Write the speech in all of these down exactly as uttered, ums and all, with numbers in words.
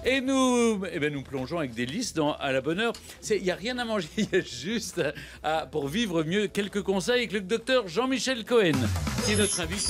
Et nous, eh ben, nous plongeons avec des listes dans À la bonne heure. Il n'y a rien à manger, il y a juste, à, pour vivre mieux, quelques conseils avec le docteur Jean-Michel Cohen, qui est notre invité.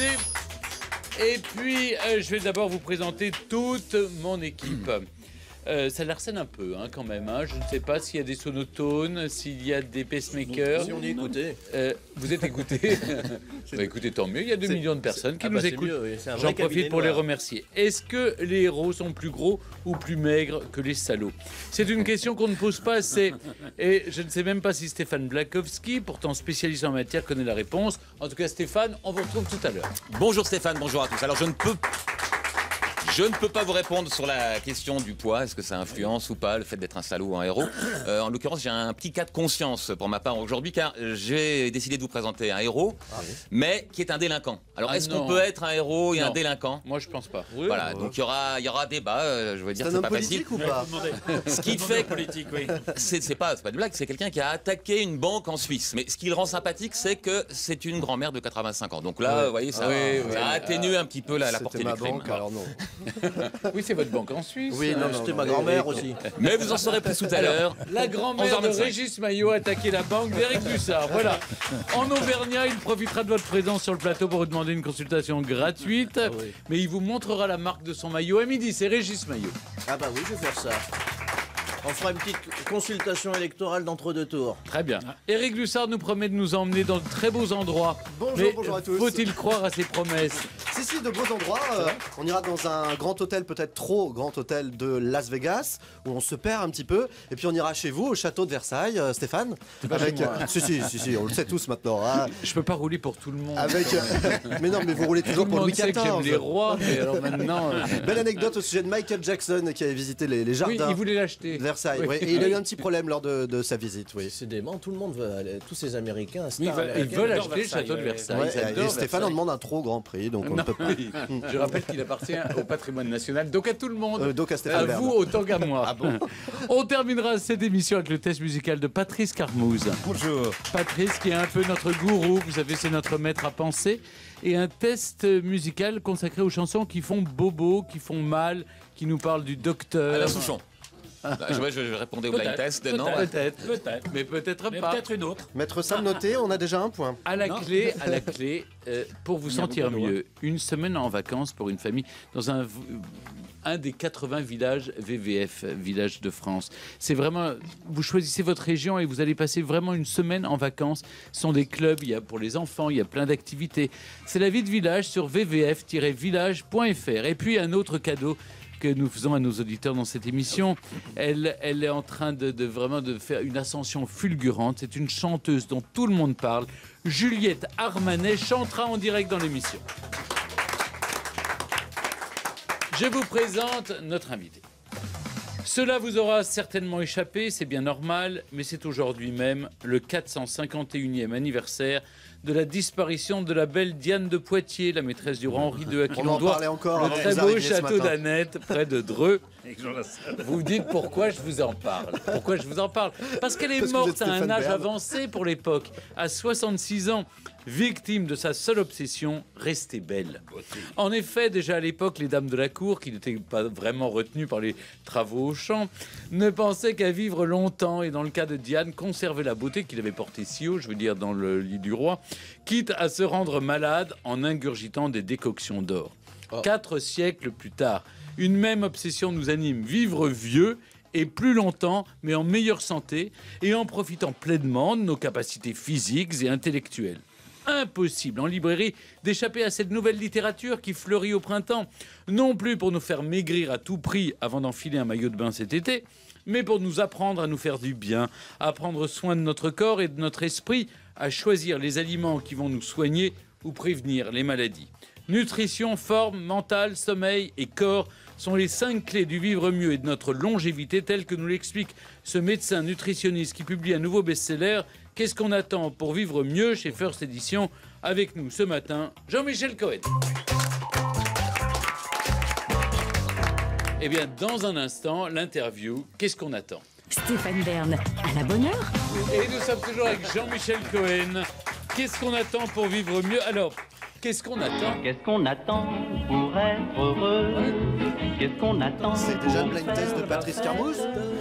Et puis, euh, je vais d'abord vous présenter toute mon équipe. Euh, ça l'arsène un peu, hein, quand même. Hein. Je ne sais pas s'il y a des sonotones, s'il y a des pacemakers. Si on est écouté. Euh, vous êtes écouté. Bah, écoutez, tant mieux. Il y a deux millions de personnes qui ah nous bah écoutent. Oui. J'en profite pour les remercier. Est-ce que les héros sont plus gros ou plus maigres que les salauds? C'est une question qu'on ne pose pas assez. Et je ne sais même pas si Stéphane Blakowski, pourtant spécialiste en matière, connaît la réponse. En tout cas, Stéphane, on vous retrouve tout à l'heure. Bonjour Stéphane, bonjour à tous. Alors je ne peux... Je ne peux pas vous répondre sur la question du poids, est-ce que ça influence ou pas le fait d'être un salaud ou un héros. Euh, en l'occurrence, j'ai un petit cas de conscience pour ma part aujourd'hui, car j'ai décidé de vous présenter un héros, ah oui. mais qui est un délinquant. Alors, ah est-ce qu'on peut être un héros et non. un délinquant? Moi, je pense pas. Oui, voilà, donc il y aura, il y aura débat, euh, je veux dire, c'est pas facile. Ou pas ce qui fait politique, oui. C'est pas, pas de blague, c'est quelqu'un qui a attaqué une banque en Suisse. Mais ce qui le rend sympathique, c'est que c'est une grand-mère de quatre-vingt-cinq ans. Donc là, ouais. vous voyez, ça, oui, ça oui, atténue euh, un petit peu la, la portée du crime. Banque, alors non. Oui, c'est votre banque en Suisse. Oui, non, c'était ma grand-mère aussi. Mais vous en saurez plus tout à l'heure. La grand-mère de Régis Maillot a attaqué la banque d'Éric Bussard. Voilà. En Auvergnat, il profitera de votre présence sur le plateau pour vous demander une consultation gratuite. Ah oui. Mais il vous montrera la marque de son maillot à midi. C'est Régis Maillot. Ah bah oui, je vais faire ça. On fera une petite consultation électorale d'entre-deux tours. Très bien. Éric Bussard nous promet de nous emmener dans de très beaux endroits. Bonjour, mais bonjour à tous. Faut-il croire à ses promesses? Si, si, de beaux endroits. Euh, on ira dans un grand hôtel, peut-être trop grand hôtel de Las Vegas, où on se perd un petit peu. Et puis on ira chez vous, au château de Versailles, euh, Stéphane. Avec, euh, si, si, si, si, on le sait tous maintenant. Hein. Je peux pas rouler pour tout le monde. Avec, euh, mais non, mais vous roulez toujours pour Louis quatorze. J'aime les rois, mais alors maintenant... Euh... Belle anecdote au sujet de Michael Jackson, qui avait visité les, les jardins. Oui, il voulait l'acheter. De Versailles, oui. Oui. Et il a eu un petit problème lors de, de sa visite, oui. C'est dément, tout le monde veut aller, tous ces Américains, oui, ils veulent acheter le château de Versailles. Ouais, et Stéphane Versailles. en demande un trop grand prix, donc on non, ne peut pas. Oui. Je rappelle qu'il appartient au patrimoine national, donc à tout le monde. Euh, donc à Stéphane. À vous autant qu'à moi. Ah bon. On terminera cette émission avec le test musical de Patrice Carmouze. Bonjour. Patrice, qui est un peu notre gourou, vous savez, c'est notre maître à penser, et un test musical consacré aux chansons qui font bobo, qui font mal, qui nous parlent du docteur. Alain Souchon. Là, je, je répondais au blind test, peut-être, non Peut-être, peut-être, mais peut-être pas. Peut-être une autre. Maître Sam noté, on a déjà un point. À la non. clé, à la clé, euh, pour vous sentir mieux, une semaine en vacances pour une famille dans un un des quatre-vingts villages V V F, villages de France. C'est vraiment, vous choisissez votre région et vous allez passer vraiment une semaine en vacances. Ce sont des clubs, il y a pour les enfants, il y a plein d'activités. C'est la vie de village sur v v f tiret village point f r. Et puis un autre cadeau que nous faisons à nos auditeurs dans cette émission. Elle, elle est en train de, de vraiment de faire une ascension fulgurante. C'est une chanteuse dont tout le monde parle. Juliette Armanet chantera en direct dans l'émission. Je vous présente notre invité. Cela vous aura certainement échappé, c'est bien normal, mais c'est aujourd'hui même le quatre cent cinquante et unième anniversaire de la disparition de la belle Diane de Poitiers, la maîtresse du roi Henri deux, à qui l'on doit encore, le très beau château d'Annette, près de Dreux. Vous vous dites pourquoi je vous en parle. Pourquoi je vous en parle Parce qu'elle est Parce morte à un âge Bern. avancé pour l'époque, à soixante-six ans, victime de sa seule obsession, rester belle. En effet, déjà à l'époque, les dames de la cour, qui n'étaient pas vraiment retenues par les travaux au champ, ne pensaient qu'à vivre longtemps, et dans le cas de Diane, conserver la beauté qu'il avait portée si haut, je veux dire dans le lit du roi, quitte à se rendre malade en ingurgitant des décoctions d'or. Oh. Quatre siècles plus tard, une même obsession nous anime, vivre vieux et plus longtemps, mais en meilleure santé, et en profitant pleinement de nos capacités physiques et intellectuelles. Impossible en librairie d'échapper à cette nouvelle littérature qui fleurit au printemps, non plus pour nous faire maigrir à tout prix avant d'enfiler un maillot de bain cet été, mais pour nous apprendre à nous faire du bien, à prendre soin de notre corps et de notre esprit, à choisir les aliments qui vont nous soigner ou prévenir les maladies. Nutrition, forme, mental, sommeil et corps sont les cinq clés du vivre mieux et de notre longévité, telles que nous l'explique ce médecin nutritionniste qui publie un nouveau best-seller. Qu'est-ce qu'on attend pour vivre mieux chez First Edition? Avec nous ce matin, Jean-Michel Cohen. Eh bien, dans un instant, l'interview. Qu'est-ce qu'on attend? Stéphane Bern, à la bonne heure. Et nous sommes toujours avec Jean-Michel Cohen. Qu'est-ce qu'on attend pour vivre mieux? Alors, qu'est-ce qu'on attend? Qu'est-ce qu'on attend pour être heureux? Qu'est-ce qu'on attend? C'est déjà le blind test de Patrice Carmouze.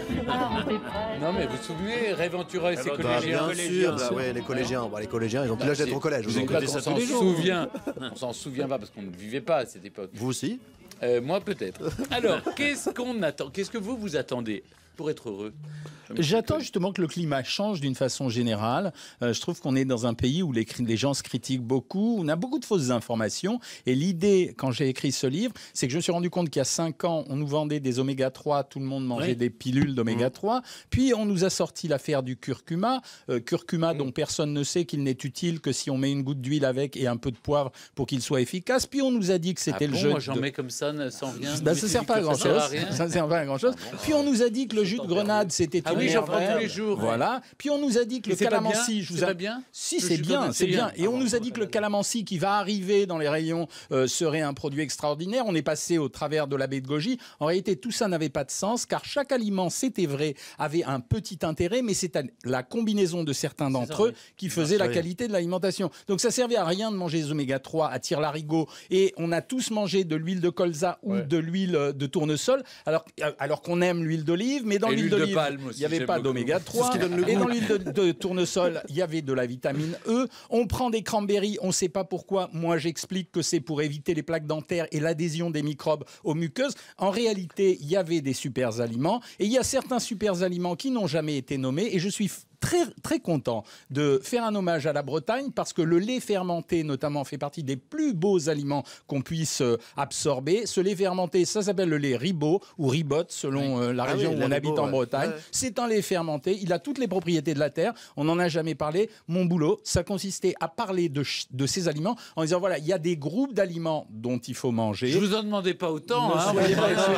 Non, mais vous vous souvenez, Ray Ventura et ses Bah, collégiens. bien sûr, bah, ouais, les collégiens, bah, les collégiens, ils ont plus l'âge d'être au collège. Vous aujourd'hui. écoutez ça, on s'en souvient. On s'en souvient pas parce qu'on ne vivait pas à cette époque. Vous aussi? Euh, moi, peut-être. Alors, qu'est-ce qu'on attend? Qu'est-ce que vous, vous attendez pour être heureux? J'attends justement que le climat change d'une façon générale. Euh, je trouve qu'on est dans un pays où les, les gens se critiquent beaucoup, on a beaucoup de fausses informations. Et l'idée, quand j'ai écrit ce livre, c'est que je me suis rendu compte qu'il y a cinq ans, on nous vendait des oméga trois, tout le monde mangeait oui. des pilules d'oméga trois. Mmh. Puis on nous a sorti l'affaire du curcuma, euh, curcuma mmh. dont personne ne sait qu'il n'est utile que si on met une goutte d'huile avec et un peu de poivre pour qu'il soit efficace. Puis on nous a dit que c'était ah le bon, jeu. Moi, de... j'en mets comme ça, sans rien. Bah, ça ne sert pas à grand-chose. Ça ne sert pas à grand-chose. Puis on nous a dit que le jus de grenade, c'était ah oui, j'en prends tous les jours. Voilà. Puis on nous a dit que le calamansi, je vous a... bien. Si c'est bien, c'est bien. Et on nous a dit que le calamansi qui va arriver dans les rayons euh, serait un produit extraordinaire. On est passé au travers de la baie de Goji. En réalité, tout ça n'avait pas de sens car chaque aliment, c'était vrai, avait un petit intérêt, mais c'est la combinaison de certains d'entre eux qui faisait la qualité de l'alimentation. Donc ça servait à rien de manger les oméga trois à tire-larigot et on a tous mangé de l'huile de colza ou ouais. de l'huile de tournesol alors, alors qu'on aime l'huile d'olive, mais dans l'huile d'olive, il n'y avait pas d'oméga trois. Et dans l'huile de, de tournesol, il y avait de la vitamine E. On prend des cranberries, on ne sait pas pourquoi. Moi, j'explique que c'est pour éviter les plaques dentaires et l'adhésion des microbes aux muqueuses. En réalité, il y avait des super aliments et il y a certains super aliments qui n'ont jamais été nommés et je suis très, très content de faire un hommage à la Bretagne parce que le lait fermenté, notamment, fait partie des plus beaux aliments qu'on puisse euh, absorber. Ce lait fermenté, ça s'appelle le lait ribot ou ribotte, selon euh, la ah région oui, où on habite en ouais. Bretagne. Ouais. C'est un lait fermenté. Il a toutes les propriétés de la terre. On n'en a jamais parlé. Mon boulot, ça consistait à parler de, de ces aliments en disant, voilà, il y a des groupes d'aliments dont il faut manger. Je vous en demandais pas autant. Hein, pas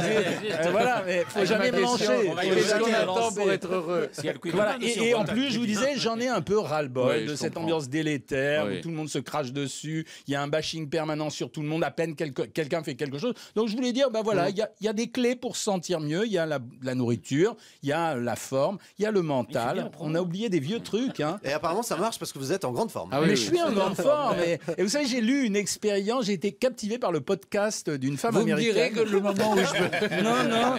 euh, voilà, mais il faut jamais mélanger. Qu'est-ce qu'on attend pour être heureux? Voilà. Et, et en plus, je vous disais, j'en ai un peu ras-le-bol oui, de cette comprends. ambiance délétère oui. où tout le monde se crache dessus. Il y a un bashing permanent sur tout le monde. À peine quelque, quelqu'un fait quelque chose. Donc je voulais dire, ben voilà, il oui. y, y a des clés pour se sentir mieux. Il y a la, la nourriture, il y a la forme, il y a le mental. On a oublié des vieux trucs. Hein. Et apparemment, ça marche parce que vous êtes en grande forme. Ah, oui, mais oui, je suis en grande forme. Et, et vous savez, j'ai lu une expérience. J'ai été captivé par le podcast d'une femme vous américaine. Vous me direz que le moment où je peux... non, non.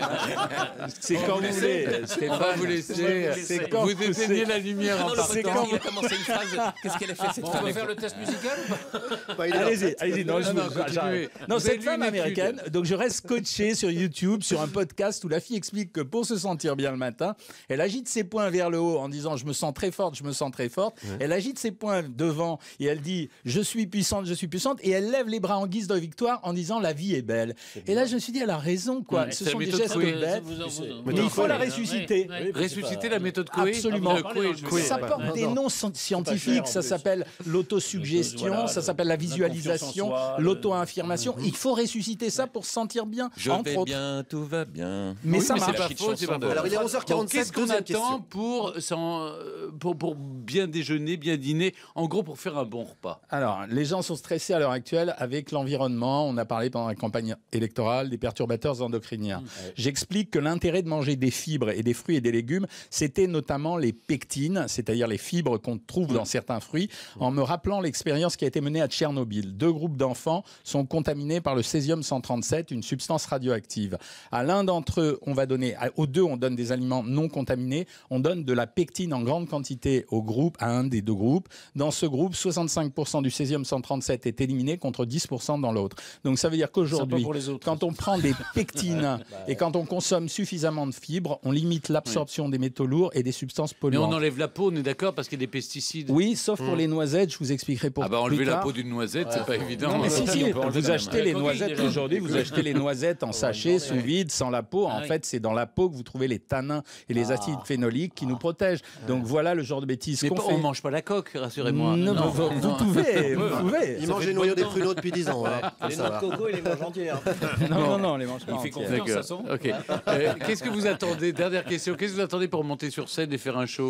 C'est quand vous voulez. On va vous laisser. C'est quand vous éteignez la lumière en partant. Quand vous commencez une phrase, qu'est-ce qu'elle a fait cette bon, femme? On va faire le test musical ou pas? Allez-y, allez-y. Non, non, non, non cette femme américaine, donc je reste coaché sur YouTube, sur un podcast où la fille explique que pour se sentir bien le matin, elle agite ses poings vers le haut en disant je me sens très forte, je me sens très forte. Ouais. Elle agite ses poings devant et elle dit je suis puissante, je suis puissante. Et elle lève les bras en guise de victoire en disant la vie est belle. Et là, je me suis dit elle a raison, quoi. Ouais, ce sont des gestes belles. Mais il faut la ressusciter. Ressusciter la méthode Coué. Absolument. Ça porte des noms scientifique, ça s'appelle l'autosuggestion, voilà, ça s'appelle la visualisation, l'auto-affirmation. Mmh. Il faut ressusciter ça pour se sentir bien. Je entre vais autres. bien, tout va bien. Mais oui, ça mais marche. C'est pas faux, c'est pas faux. Alors il est onze heures quarante-sept. Qu'est-ce qu'on attend pour, sans, pour, pour bien déjeuner, bien dîner, en gros pour faire un bon repas? Alors, les gens sont stressés à l'heure actuelle avec l'environnement. On a parlé pendant la campagne électorale des perturbateurs endocriniens. Mmh. J'explique que l'intérêt de manger des fibres et des fruits et des légumes, c'était notamment les pectines, c'est-à-dire les fibres qu'on trouve dans certains fruits, en me rappelant l'expérience qui a été menée à Tchernobyl. Deux groupes d'enfants sont contaminés par le césium cent trente-sept, une substance radioactive. À l'un d'entre eux, on va donner, aux deux, on donne des aliments non contaminés. On donne de la pectine en grande quantité au groupe, à un des deux groupes. Dans ce groupe, soixante-cinq pour cent du césium cent trente-sept est éliminé contre dix pour cent dans l'autre. Donc ça veut dire qu'aujourd'hui, quand on prend des pectines et quand on consomme suffisamment de fibres, on limite l'absorption oui. des métaux lourds et des substances polluantes. Mais on enlève la peau, on est d'accord, parce qu'il y a des pesticides. Oui, sauf pour mmh. les noisettes, je vous expliquerai pour Ah bah enlever plus la tard. peau d'une noisette, ouais. c'est pas évident. Non, mais si, si, vous achetez les noisettes aujourd'hui, vous achetez les noisettes en sachet, sous vide, sans la peau. En fait, c'est dans la peau que vous trouvez les tanins et les acides phénoliques qui nous protègent. Donc voilà le genre de bêtises qu'on fait. On ne mange pas la coque, rassurez-moi. Non, non, vous, vous pouvez, vous pouvez. Il mange les noyaux des pruneaux depuis dix ans. Les noix de coco, il les mange entières. Non, non, non, les mange pas. Il fait confiance à son. Ok. Qu'est-ce que vous attendez? Dernière question. Qu'est-ce que vous attendez pour monter sur scène et faire un show?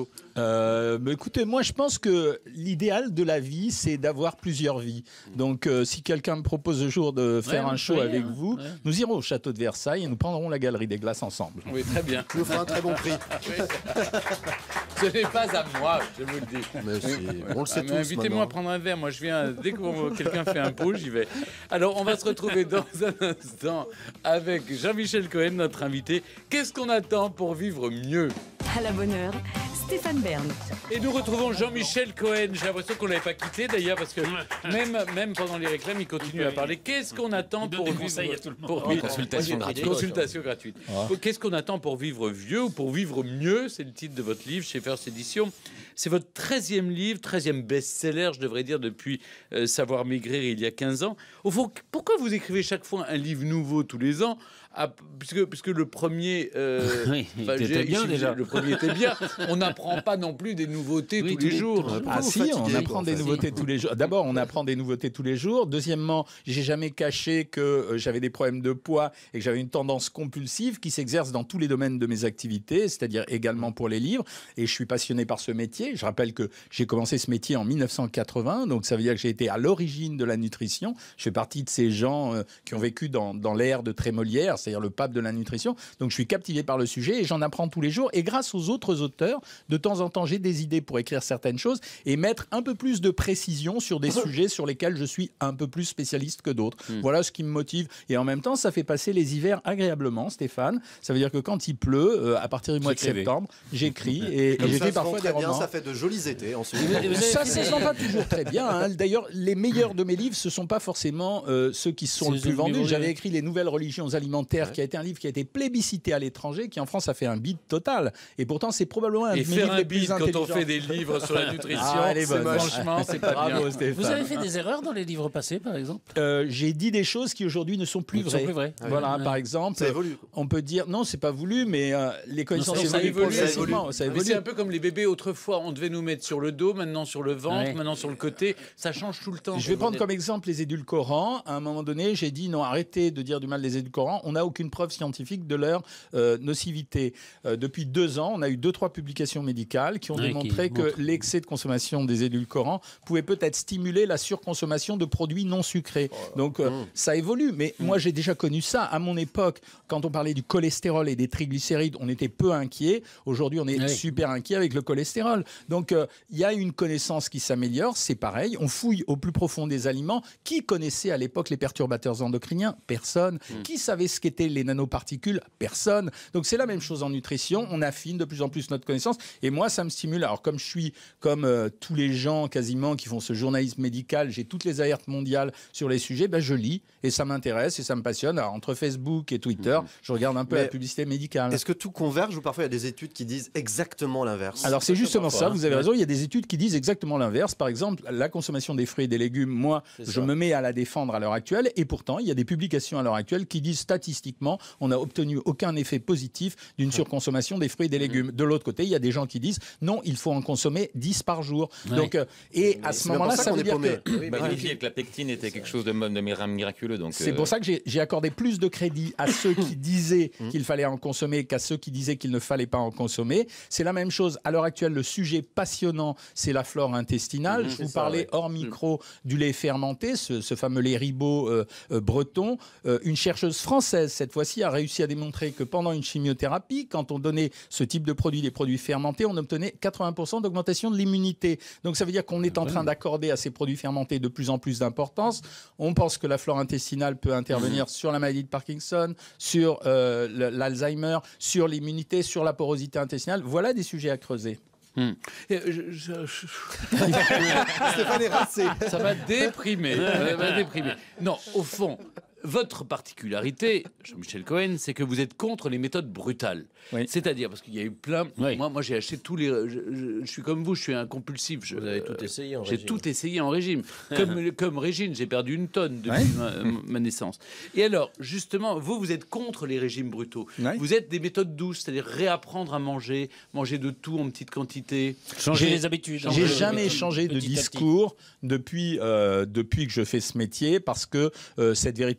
euh, bah, Écoutez, moi je pense que l'idéal de la vie, c'est d'avoir plusieurs vies. Donc euh, si quelqu'un me propose un jour de faire ouais, un show oui, avec hein, vous, ouais. nous irons au château de Versailles et nous prendrons la galerie des glaces ensemble. Oui, très bien. Tu nous feras un très bon prix. Ce n'est pas à moi, je vous le dis. Mais si, on le sait Ah, mais tous. invitez-moi à maintenant. prendre un verre. Moi, je viens dès que quelqu'un fait un pot, j'y vais. Alors, on va se retrouver dans un instant avec Jean-Michel Cohen, notre invité. Qu'est-ce qu'on attend pour vivre mieux? À la bonne heure, Stéphane Bern. Et nous retrouvons Jean-Michel Cohen. J'ai l'impression qu'on ne l'avait pas quitté d'ailleurs parce que même, même pendant les réclames, il continue à parler. Qu'est-ce qu'on attend pour vivre pour En consultation gratuite. Consultation gratuite. Qu'est-ce qu'on attend pour vivre vieux ou pour vivre mieux? C'est le titre de votre livre chez First Edition. C'est votre treizième livre, treizième best-seller, je devrais dire, depuis euh, Savoir maigrir il y a quinze ans. Au fond, pourquoi vous écrivez chaque fois un livre nouveau tous les ans? Ah, puisque, puisque le premier, euh, Oui, il enfin, était j'ai- bien, j'ai- déjà. Le premier était bien. On n'apprend pas non plus des nouveautés tous les jours. Pourquoi Ah vous si, fatiguez, on quoi, apprend en des fait nouveautés tous les jours. D'abord, on apprend des nouveautés tous les jours. Deuxièmement, j'ai jamais caché que euh, j'avais des problèmes de poids et que j'avais une tendance compulsive qui s'exerce dans tous les domaines de mes activités, c'est-à-dire également pour les livres. Et je suis passionné par ce métier. Je rappelle que j'ai commencé ce métier en mille neuf cent quatre-vingts, donc ça veut dire que j'ai été à l'origine de la nutrition. Je fais partie de ces gens euh, qui ont vécu dans, dans l'ère de Trémolière, c'est-à-dire le pape de la nutrition. Donc je suis captivé par le sujet et j'en apprends tous les jours. Et grâce aux autres auteurs, de temps en temps, j'ai des idées pour écrire certaines choses et mettre un peu plus de précision sur des sujets sur lesquels je suis un peu plus spécialiste que d'autres. Mm. Voilà ce qui me motive. Et en même temps, ça fait passer les hivers agréablement, Stéphane. Ça veut dire que quand il pleut, euh, à partir du mois de J'écrivais. septembre, j'écris et, et Comme ça j'écris se vend parfois des très bien, romans. ça fait de jolis étés ensuite. Ça ne se vend pas toujours très bien. hein. D'ailleurs, les meilleurs de mes livres, ce ne sont pas forcément euh, ceux qui sont C'est le les plus vendus. numéros, J'avais ouais. écrit Les Nouvelles Religions Alimentaires, Ouais. qui a été un livre qui a été plébiscité à l'étranger, qui en France a fait un bide total. Et pourtant, c'est probablement un Et de mes faire livres un les plus bide quand on intelligents. fait des livres sur la nutrition, Ah, elle est c'est bonne. franchement, c'est pas Bravo, bien. Stéphane. Vous avez fait des erreurs dans les livres passés, par exemple? Euh, J'ai dit des choses qui aujourd'hui ne sont plus Ils sont vraies. plus vraies. Voilà, Ouais. par exemple, Ça évolue. on peut dire non, c'est pas voulu, mais euh, les connaissances Non, ça évoluent évolue, ça progressivement. Ça Mais évolue. c'est un peu comme les bébés autrefois. On devait nous mettre sur le dos, maintenant sur le ventre, Ouais. maintenant sur le côté. Ça change tout le temps. Je vais prendre comme exemple les édulcorants. À un moment donné, j'ai dit non, arrêtez de dire du mal des édulcorants. On n'a aucune preuve scientifique de leur euh, nocivité. Euh, depuis deux ans, on a eu deux, trois publications médicales qui ont Ouais, démontré qui que montrent. l'excès de consommation des édulcorants pouvait peut-être stimuler la surconsommation de produits non sucrés. Donc euh, ça évolue. Mais moi, j'ai déjà connu ça. À mon époque, quand on parlait du cholestérol et des triglycérides, on était peu inquiet. Aujourd'hui, on est Oui. super inquiet avec le cholestérol. Donc euh, il y a une connaissance qui s'améliore. C'est pareil. On fouille au plus profond des aliments. Qui connaissait à l'époque les perturbateurs endocriniens? Personne. Qui savait ce qu'étaient les nanoparticules? Personne. Donc c'est la même chose en nutrition. On affine de plus en plus notre connaissance. Et moi, ça me stimule. Alors comme je suis comme euh, tous les gens quasiment qui font ce journalisme médical, j'ai toutes les alertes mondiales sur les sujets. Ben, je lis et ça m'intéresse et ça me passionne. Alors entre Facebook et Twitter, je regarde un peu Mais la publicité médicale. Est-ce que tout converge ou parfois il y a des études qui disent exactement l'inverse? Alors c'est justement parfois, ça, hein. vous avez raison, il y a des études qui disent exactement l'inverse. Par exemple, la consommation des fruits et des légumes, moi, C'est je ça. me mets à la défendre à l'heure actuelle, et pourtant, il y a des publications à l'heure actuelle qui disent statistiquement, on n'a obtenu aucun effet positif d'une surconsommation des fruits et des légumes. De l'autre côté, il y a des gens qui disent, non, il faut en consommer dix par jour. Ouais. Donc, euh, et à c'est ce bien moment-là, pour ça ça qu'on veut est dire paumé. que... Bah, vérifier que la pectine était quelque chose de, mo- de mira- miraculeux. Donc, C'est euh, pour ça que j'ai j'ai accordé plus de crédit à ceux qui disaient Mmh. qu'il fallait en consommer qu'à ceux qui disaient qu'il ne fallait pas en consommer. C'est la même chose. À l'heure actuelle, le sujet passionnant, c'est la flore intestinale. Mmh, Je c'est vous ça, parlais ouais. hors micro du lait fermenté, ce, ce fameux lait Ribot euh, euh, breton. Euh, une chercheuse française, cette fois-ci, a réussi à démontrer que pendant une chimiothérapie, quand on donnait ce type de produit, des produits fermentés, on obtenait quatre-vingts pour cent d'augmentation de l'immunité. Donc ça veut dire qu'on est en train d'accorder à ces produits fermentés de plus en plus d'importance. On pense que la flore intestinale peut intervenir sur la maladie de Parkinson, sur euh, le- l'Alzheimer, sur l'immunité, sur la porosité intestinale. Voilà des sujets à creuser. Hmm. Et je- je- je- Stéphane est rincé. ça va déprimer. Ça va déprimer. Non, au fond, votre particularité, Jean-Michel Cohen, c'est que vous êtes contre les méthodes brutales. Oui. C'est-à-dire, parce qu'il y a eu plein. Oui. Moi, moi j'ai acheté tous les. Je, je- je suis comme vous, je suis un compulsif. Je- Vous avez tout essayé en J'ai régime. tout essayé en régime. Comme, comme Régine, j'ai perdu une tonne depuis Ouais. ma, ma naissance. Et alors, justement, vous, vous êtes contre les régimes brutaux. Ouais. Vous êtes des méthodes douces, c'est-à-dire réapprendre à manger, manger de tout en petite quantité. Changer J'ai- les habitudes. J'ai Changer jamais les changé de petit à petit. discours depuis, euh, depuis que je fais ce métier parce que euh, cette vérité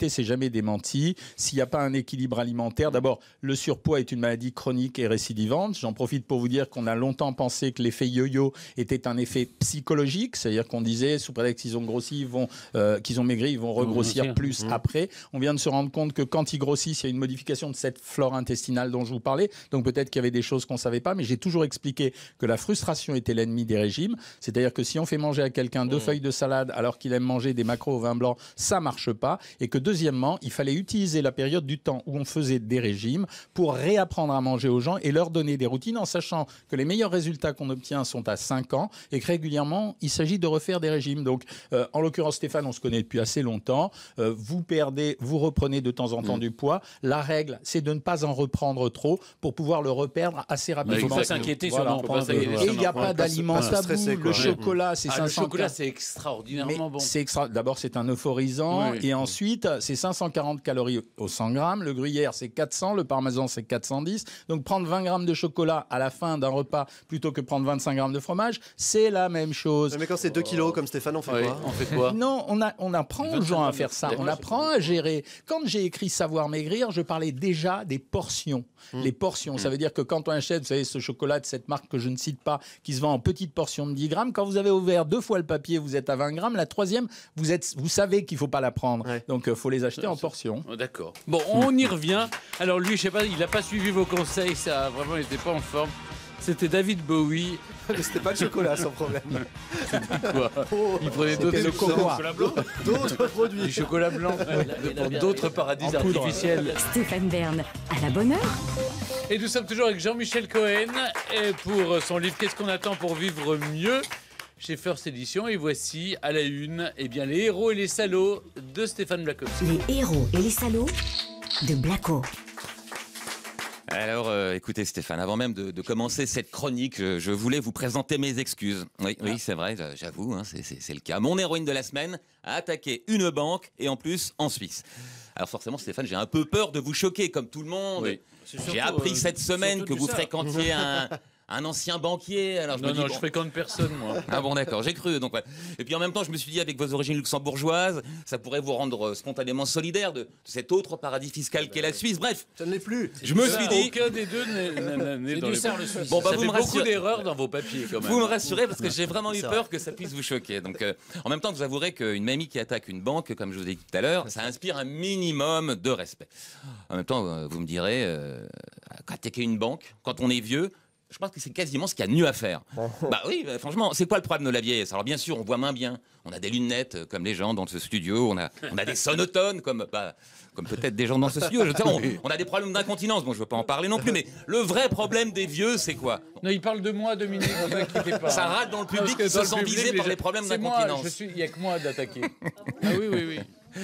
c'est jamais démenti. S'il n'y a pas un équilibre alimentaire, d'abord, le surpoids est une maladie chronique et récidivante. J'en profite pour vous dire qu'on a longtemps pensé que l'effet yo-yo était un effet psychologique, c'est-à-dire qu'on disait, sous prétexte qu'ils ont grossi, ils vont, euh, qu'ils ont maigri, ils vont regrossir mmh. plus mmh. après. On vient de se rendre compte que quand ils grossissent, il y a une modification de cette flore intestinale dont je vous parlais. Donc peut-être qu'il y avait des choses qu'on ne savait pas, mais j'ai toujours expliqué que la frustration était l'ennemi des régimes. C'est-à-dire que si on fait manger à quelqu'un deux mmh. feuilles de salade alors qu'il aime manger des maquereaux au vin blanc, ça ne marche pas. Et que deuxièmement, il fallait utiliser la période du temps où on faisait des régimes pour réapprendre à manger aux gens et leur donner des routines en sachant que les meilleurs résultats qu'on obtient sont à cinq ans et que régulièrement, il s'agit de refaire des régimes. Donc, euh, en l'occurrence, Stéphane, on se connaît depuis assez longtemps. Euh, vous perdez, vous reprenez de temps en temps mmh. du poids. La règle, c'est de ne pas en reprendre trop pour pouvoir le reperdre assez rapidement. Il ne faut pas s'inquiéter voilà. sur l'empreinte. Et il n'y a pas d'aliments tabous. Le chocolat, c'est ah, cinq cents. Le chocolat, c'est extraordinairement bon. C'est extra... D'abord, c'est un euphorisant. Oui. Et ensuite, c'est cinq cent quarante calories au cent grammes. Le gruyère, c'est quatre cents. Le parmesan, c'est quatre cent dix. Donc, prendre vingt grammes de chocolat à la fin d'un repas plutôt que prendre vingt-cinq grammes de fromage, c'est la même chose. Mais quand c'est deux kilos comme Stéphane, on fait oui. quoi On fait quoi Non, on, a, on apprend aux gens à faire ça. On apprend à gérer. Quand j'ai écrit Savoir maigrir, je parlais déjà des portions. Mmh. Les portions, mmh. ça veut dire que quand on achète, vous savez, ce chocolat de cette marque que je ne cite pas, qui se vend en petites portions de dix grammes, quand vous avez ouvert deux fois le papier, vous êtes à vingt grammes. La troisième, vous, êtes, vous savez qu'il ne faut pas la prendre. Ouais. Donc, il euh, faut les acheter en portions. Oh, d'accord. Bon, on y revient. Alors, lui, je ne sais pas, il n'a pas suivi vos conseils. Ça a vraiment n'était pas en forme. C'était David Bowie. Mais c'était pas le chocolat, sans problème. C'était quoi oh, Il prenait d'autres chocolat blanc. D'autres produits. Du chocolat blanc pour d'autres paradis artificiels. Stéphane Bern, à la bonne heure. Et nous sommes toujours avec Jean-Michel Cohen et pour son livre Qu'est-ce qu'on attend pour vivre mieux chez First Edition. Et voici à la une, eh bien, les héros et les salauds de Stéphane Blakowski. Les héros et les salauds de Blacko. Alors, euh, écoutez Stéphane, avant même de, de commencer cette chronique, je, je voulais vous présenter mes excuses. Oui, oui, c'est vrai, j'avoue, hein, c'est le cas. Mon héroïne de la semaine a attaqué une banque et en plus en Suisse. Alors forcément, Stéphane, j'ai un peu peur de vous choquer, comme tout le monde. Oui. J'ai appris euh, cette semaine que vous ça. fréquentiez un... un ancien banquier. Alors je non, me dis, non, bon... je fréquente personne, moi. Ah bon, d'accord, j'ai cru. Donc, ouais. Et puis en même temps, je me suis dit, avec vos origines luxembourgeoises, ça pourrait vous rendre spontanément solidaire de, de cet autre paradis fiscal qu'est la Suisse. Bref. Ça ne l'est plus. Je me suis dit. Aucun des deux n'est dans le Suisse. Bon, bah, ça vous fait me beaucoup rassurez... d'erreurs dans vos papiers, quand même. Vous me rassurez parce que j'ai vraiment eu peur que ça puisse vous choquer. Donc, euh, en même temps, vous avouerez qu'une mamie qui attaque une banque, comme je vous ai dit tout à l'heure, ça inspire un minimum de respect. En même temps, vous me direz, euh, attaquer une banque, quand on est vieux, je pense que c'est quasiment ce qu'il y a de mieux à faire. Bah oui, bah, franchement, c'est quoi le problème de la vieillesse? Alors bien sûr, on voit moins bien, on a des lunettes euh, comme les gens dans ce studio, on a, on a des sonotones comme, bah, comme peut-être des gens dans ce studio. Je sais, on, on a des problèmes d'incontinence, bon je ne veux pas en parler non plus, mais le vrai problème des vieux, c'est quoi? Non, il parle de moi, Dominique, ne vous inquiétez pas. Ça rate dans le public qui se sent visé par les problèmes d'incontinence. Il n'y a que moi d'attaquer. Ah oui, oui, oui.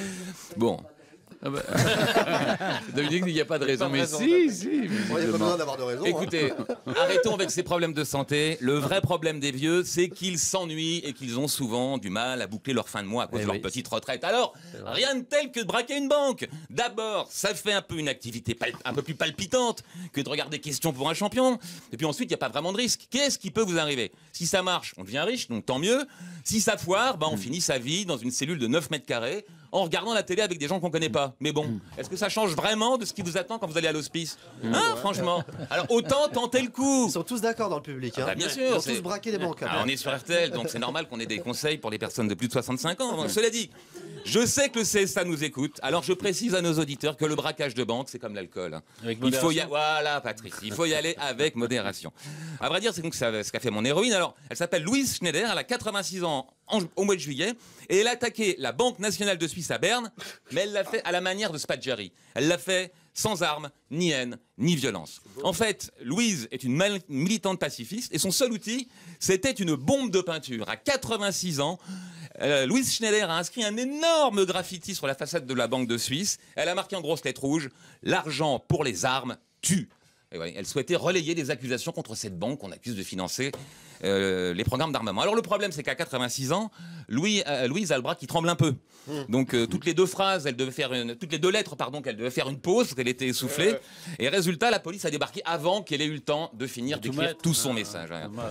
Bon. Ah bah... Dominique, il n'y a pas de raison, mais raison si, si. Il n'y a pas besoin d'avoir de raison. Écoutez, hein. Arrêtons avec ces problèmes de santé. Le vrai problème des vieux, c'est qu'ils s'ennuient et qu'ils ont souvent du mal à boucler leur fin de mois à cause eh de oui. leur petite retraite. Alors, rien de tel que de braquer une banque. D'abord, ça fait un peu une activité un peu plus palpitante que de regarder Question pour un champion. Et puis ensuite, il n'y a pas vraiment de risque. Qu'est-ce qui peut vous arriver? Si ça marche, on devient riche, donc tant mieux. Si ça foire, bah, on mmh. finit sa vie dans une cellule de neuf mètres carrés en regardant la télé avec des gens qu'on connaît pas. Mais bon, est-ce que ça change vraiment de ce qui vous attend quand vous allez à l'hospice? Hein, ouais. Franchement. Alors autant tenter le coup. Ils sont tous d'accord dans le public. Hein. Ah bah, bien sûr. Ils ont tous braqué des banques. Ah, on est sur R T L, donc c'est normal qu'on ait des conseils pour les personnes de plus de soixante-cinq ans. Donc, cela dit, je sais que le C S A nous écoute, alors je précise à nos auditeurs que le braquage de banque, c'est comme l'alcool. Hein. Il faut y a... Voilà, Patrice, il faut y aller avec modération. À vrai dire, c'est donc ce qu'a fait mon héroïne. Alors, elle s'appelle Louise Schneider, elle a quatre-vingt-six ans en... au mois de juillet, et elle a attaqué la Banque nationale de Suisse à Berne, mais elle l'a fait à la manière de Spadgeri. Elle l'a fait sans armes, ni haine, ni violence. En fait, Louise est une militante pacifiste et son seul outil, c'était une bombe de peinture. À quatre-vingt-six ans, euh, Louise Schneider a inscrit un énorme graffiti sur la façade de la Banque de Suisse. Elle a marqué en grosses lettres rouges « L'argent pour les armes tue ». Et ouais, elle souhaitait relayer des accusations contre cette banque qu'on accuse de financer euh, les programmes d'armement. Alors le problème, c'est qu'à quatre-vingt-six ans, Louis, euh, Louise a le bras qui tremble un peu. Mmh. Donc euh, toutes les deux phrases, elle devait faire une, toutes les deux lettres, pardon, qu'elle devait faire une pause, qu'elle était essoufflée. Euh... Et résultat, la police a débarqué avant qu'elle ait eu le temps de finir d'écrire tout son message.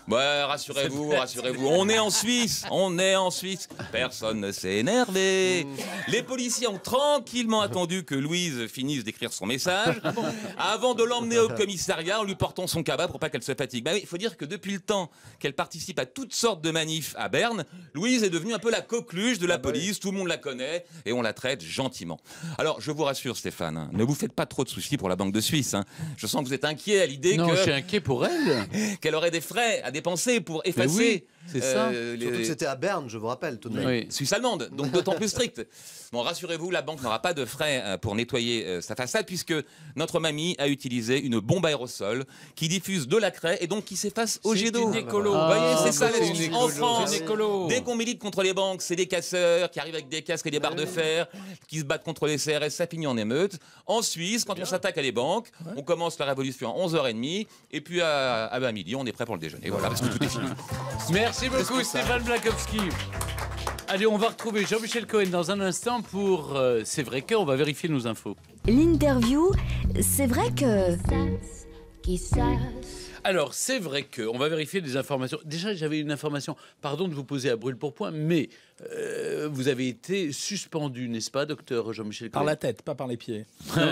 Ouais, rassurez-vous, rassurez-vous, on est en Suisse, on est en Suisse, personne ne s'est énervé. Les policiers ont tranquillement attendu que Louise finisse d'écrire son message avant de l'emmener au commissariat en lui portant son cabas pour pas qu'elle se fatigue. Bah oui, il faut dire que depuis le temps qu'elle participe à toutes sortes de manifs à Berne, Louise est devenue un peu la coqueluche de la police, tout le monde la connaît et on la traite gentiment. Alors, je vous rassure Stéphane, hein, ne vous faites pas trop de soucis pour la Banque de Suisse. Hein. Je sens que vous êtes inquiet à l'idée que... Non, je suis inquiet pour elle. Qu'elle aurait des frais à dépenser pour effacer... Oui, c'est ça. Euh, Surtout les... que c'était à Berne, je vous rappelle, tout de même. Oui. Suisse allemande, donc d'autant plus strict. Bon, rassurez-vous, la banque n'aura pas de frais euh, pour nettoyer euh, sa façade puisque notre mamie a utilisé une bombe aérosol qui diffuse de la craie et donc qui s'efface au jet d'eau. C'est une écolo. Vous voyez, c'est ça c'est les une Suisses. écolo. En France, C'est une écolo. dès qu'on milite contre les banques, c'est des casseurs qui arrivent avec des casques et des barres de fer, qui se battent contre les C R S, ça finit en émeute. En Suisse, quand on s'attaque à les banques, on commence la révolution à onze heures trente et puis à, à, à midi, on est prêt pour le déjeuner. Voilà, parce que tout est fini. Merci beaucoup Stéphane Blakowski. Allez, on va retrouver Jean-Michel Cohen dans un instant pour euh, C'est vrai qu'on va vérifier nos infos. L'interview, c'est vrai que... Alors, c'est vrai qu'on va vérifier des informations. Déjà, j'avais une information, pardon de vous poser à brûle-pourpoint, mais euh, vous avez été suspendu, n'est-ce pas, docteur Jean-Michel Cohen? Par la tête, pas par les pieds.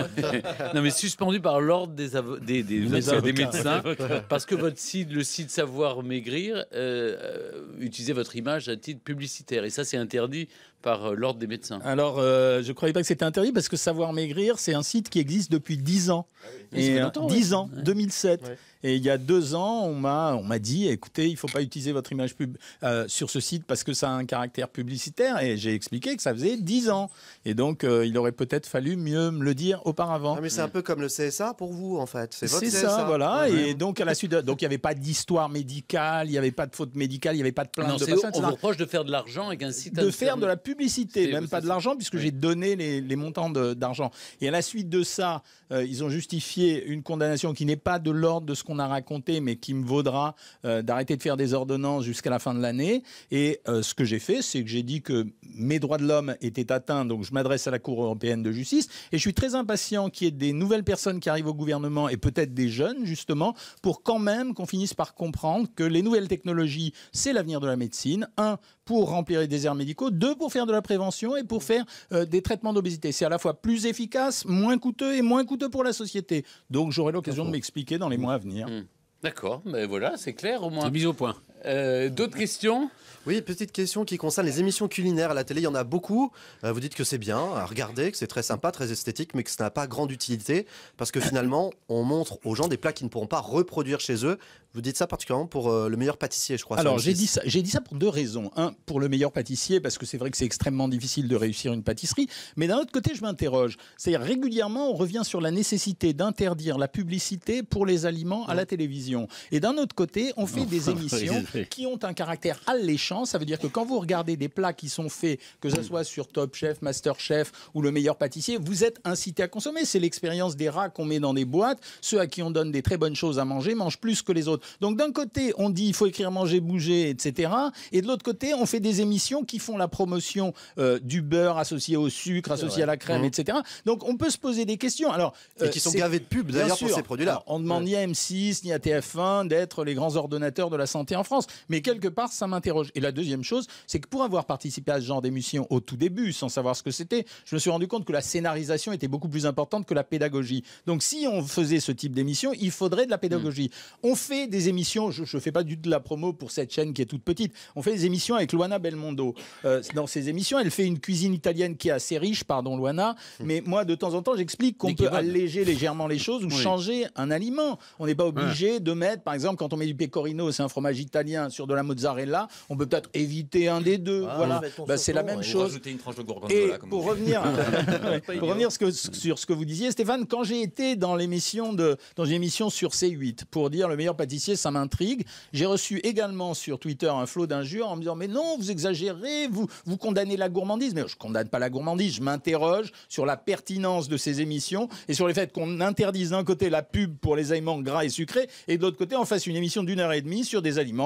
Non, mais suspendu par l'ordre des, avo- des, des, Les avocats, des avocats. médecins, parce que votre site, le site Savoir Maigrir, euh, euh, utilisait votre image à titre publicitaire. Et ça, c'est interdit par euh, l'ordre des médecins. Alors, euh, je ne croyais pas que c'était interdit parce que Savoir Maigrir, c'est un site qui existe depuis dix ans. Oui, ça Et fait euh, longtemps, dix ouais. ans, deux mille sept. Ouais. Et il y a deux ans, on m'a on m'a dit, écoutez, il ne faut pas utiliser votre image pub euh, sur ce site parce que ça a un caractère publicitaire. Et j'ai expliqué que ça faisait dix ans. Et donc, euh, il aurait peut-être fallu mieux me le dire auparavant. Ah, mais c'est un peu comme le C S A pour vous, en fait. C'est votre C'est C S A. ça, voilà. Ouais. Et donc, à la suite, de- donc il n'y avait pas d'histoire médicale, il n'y avait pas de faute médicale, il n'y avait pas de plainte Non, de c'est- patients, on et cetera. vous reproche de faire de l'argent avec un site De faire de la publicité, C'est- même c'est pas de ça. l'argent, puisque Oui. j'ai donné les, les montants de- d'argent. Et à la suite de ça, euh, ils ont justifié une condamnation qui n'est pas de l'ordre de ce qu'on a raconté, mais qui me vaudra euh, d'arrêter de faire des ordonnances jusqu'à la fin de l'année. Et euh, ce que j'ai fait, c'est que j'ai dit que mes droits de l'homme étaient atteints, donc je m'adresse à la Cour européenne de justice. Et je suis très impatient qu'il y ait des nouvelles personnes qui arrivent au gouvernement, et peut-être des jeunes, justement, pour quand même qu'on finisse par comprendre que les nouvelles technologies, c'est l'avenir de la médecine. Un, pour remplir les déserts médicaux. Deux, pour faire de la prévention et pour faire euh, des traitements d'obésité. C'est à la fois plus efficace, moins coûteux et moins coûteux pour la société. Donc j'aurai l'occasion de m'expliquer dans les mois à venir. Mmh. D'accord, mais voilà, c'est clair au moins. C'est mis au point. Euh, D'autres questions? Oui, petite question qui concerne les émissions culinaires à la télé. Il y en a beaucoup. Euh, vous dites que c'est bien à regarder, que c'est très sympa, très esthétique, mais que ça n'a pas grande utilité parce que finalement, on montre aux gens des plats qu'ils ne pourront pas reproduire chez eux. Vous dites ça particulièrement pour euh, le meilleur pâtissier, je crois. Alors sur j'ai M six. dit ça, j'ai dit ça pour deux raisons. Un, pour le meilleur pâtissier, parce que c'est vrai que c'est extrêmement difficile de réussir une pâtisserie. Mais d'un autre côté, je m'interroge. C'est-à-dire régulièrement, on revient sur la nécessité d'interdire la publicité pour les aliments à la télévision. Et d'un autre côté, on fait des émissions qui ont un caractère alléchant. Ça veut dire que quand vous regardez des plats qui sont faits, que ce soit sur Top Chef, Master Chef ou le meilleur pâtissier, vous êtes incité à consommer. C'est l'expérience des rats qu'on met dans des boîtes. Ceux à qui on donne des très bonnes choses à manger mangent plus que les autres. Donc d'un côté, on dit il faut écrire manger, bouger, et cetera. Et de l'autre côté, on fait des émissions qui font la promotion euh, du beurre associé au sucre, associé à la crème, Mmh. et cetera. Donc on peut se poser des questions. Alors, Et euh, qui sont c'est- gavés de pubs Bien d'ailleurs pour sûr. ces produits-là. Alors, on ne demande Ouais. ni à M six ni à T F un d'être les grands ordonnateurs de la santé en France. Mais quelque part, ça m'interroge. Et la deuxième chose, c'est que pour avoir participé à ce genre d'émission au tout début, sans savoir ce que c'était, je me suis rendu compte que la scénarisation était beaucoup plus importante que la pédagogie. Donc si on faisait ce type d'émission, il faudrait de la pédagogie. On fait des émissions, je ne fais pas du tout de la promo pour cette chaîne qui est toute petite, on fait des émissions avec Luana Belmondo. Euh, dans ces émissions, elle fait une cuisine italienne qui est assez riche, pardon Luana, mais moi de temps en temps j'explique qu'on Des peut kebabs. alléger légèrement les choses ou Oui. changer un aliment. On n'est pas obligé de mettre, par exemple, quand on met du pecorino, c'est un fromage italien, sur de la mozzarella, on peut peut-être éviter un des deux. Ah, voilà, faites ton Bah, c'est la sauton, même ouais. Vous chose. rajoutez une tranche de Et gorgonzola. comme pour vous revenir, Pas pour revenir ce que- sur ce que vous disiez, Stéphane, quand j'ai été dans l'émission de, dans une émission sur C huit pour dire le meilleur pâtissier, ça m'intrigue, j'ai reçu également sur Twitter un flot d'injures en me disant mais non, vous exagérez, vous, vous condamnez la gourmandise. Mais je condamne pas la gourmandise, je m'interroge sur la pertinence de ces émissions et sur le fait qu'on interdise d'un côté la pub pour les aliments gras et sucrés et de l'autre côté on fasse une émission d'une heure et demie sur des aliments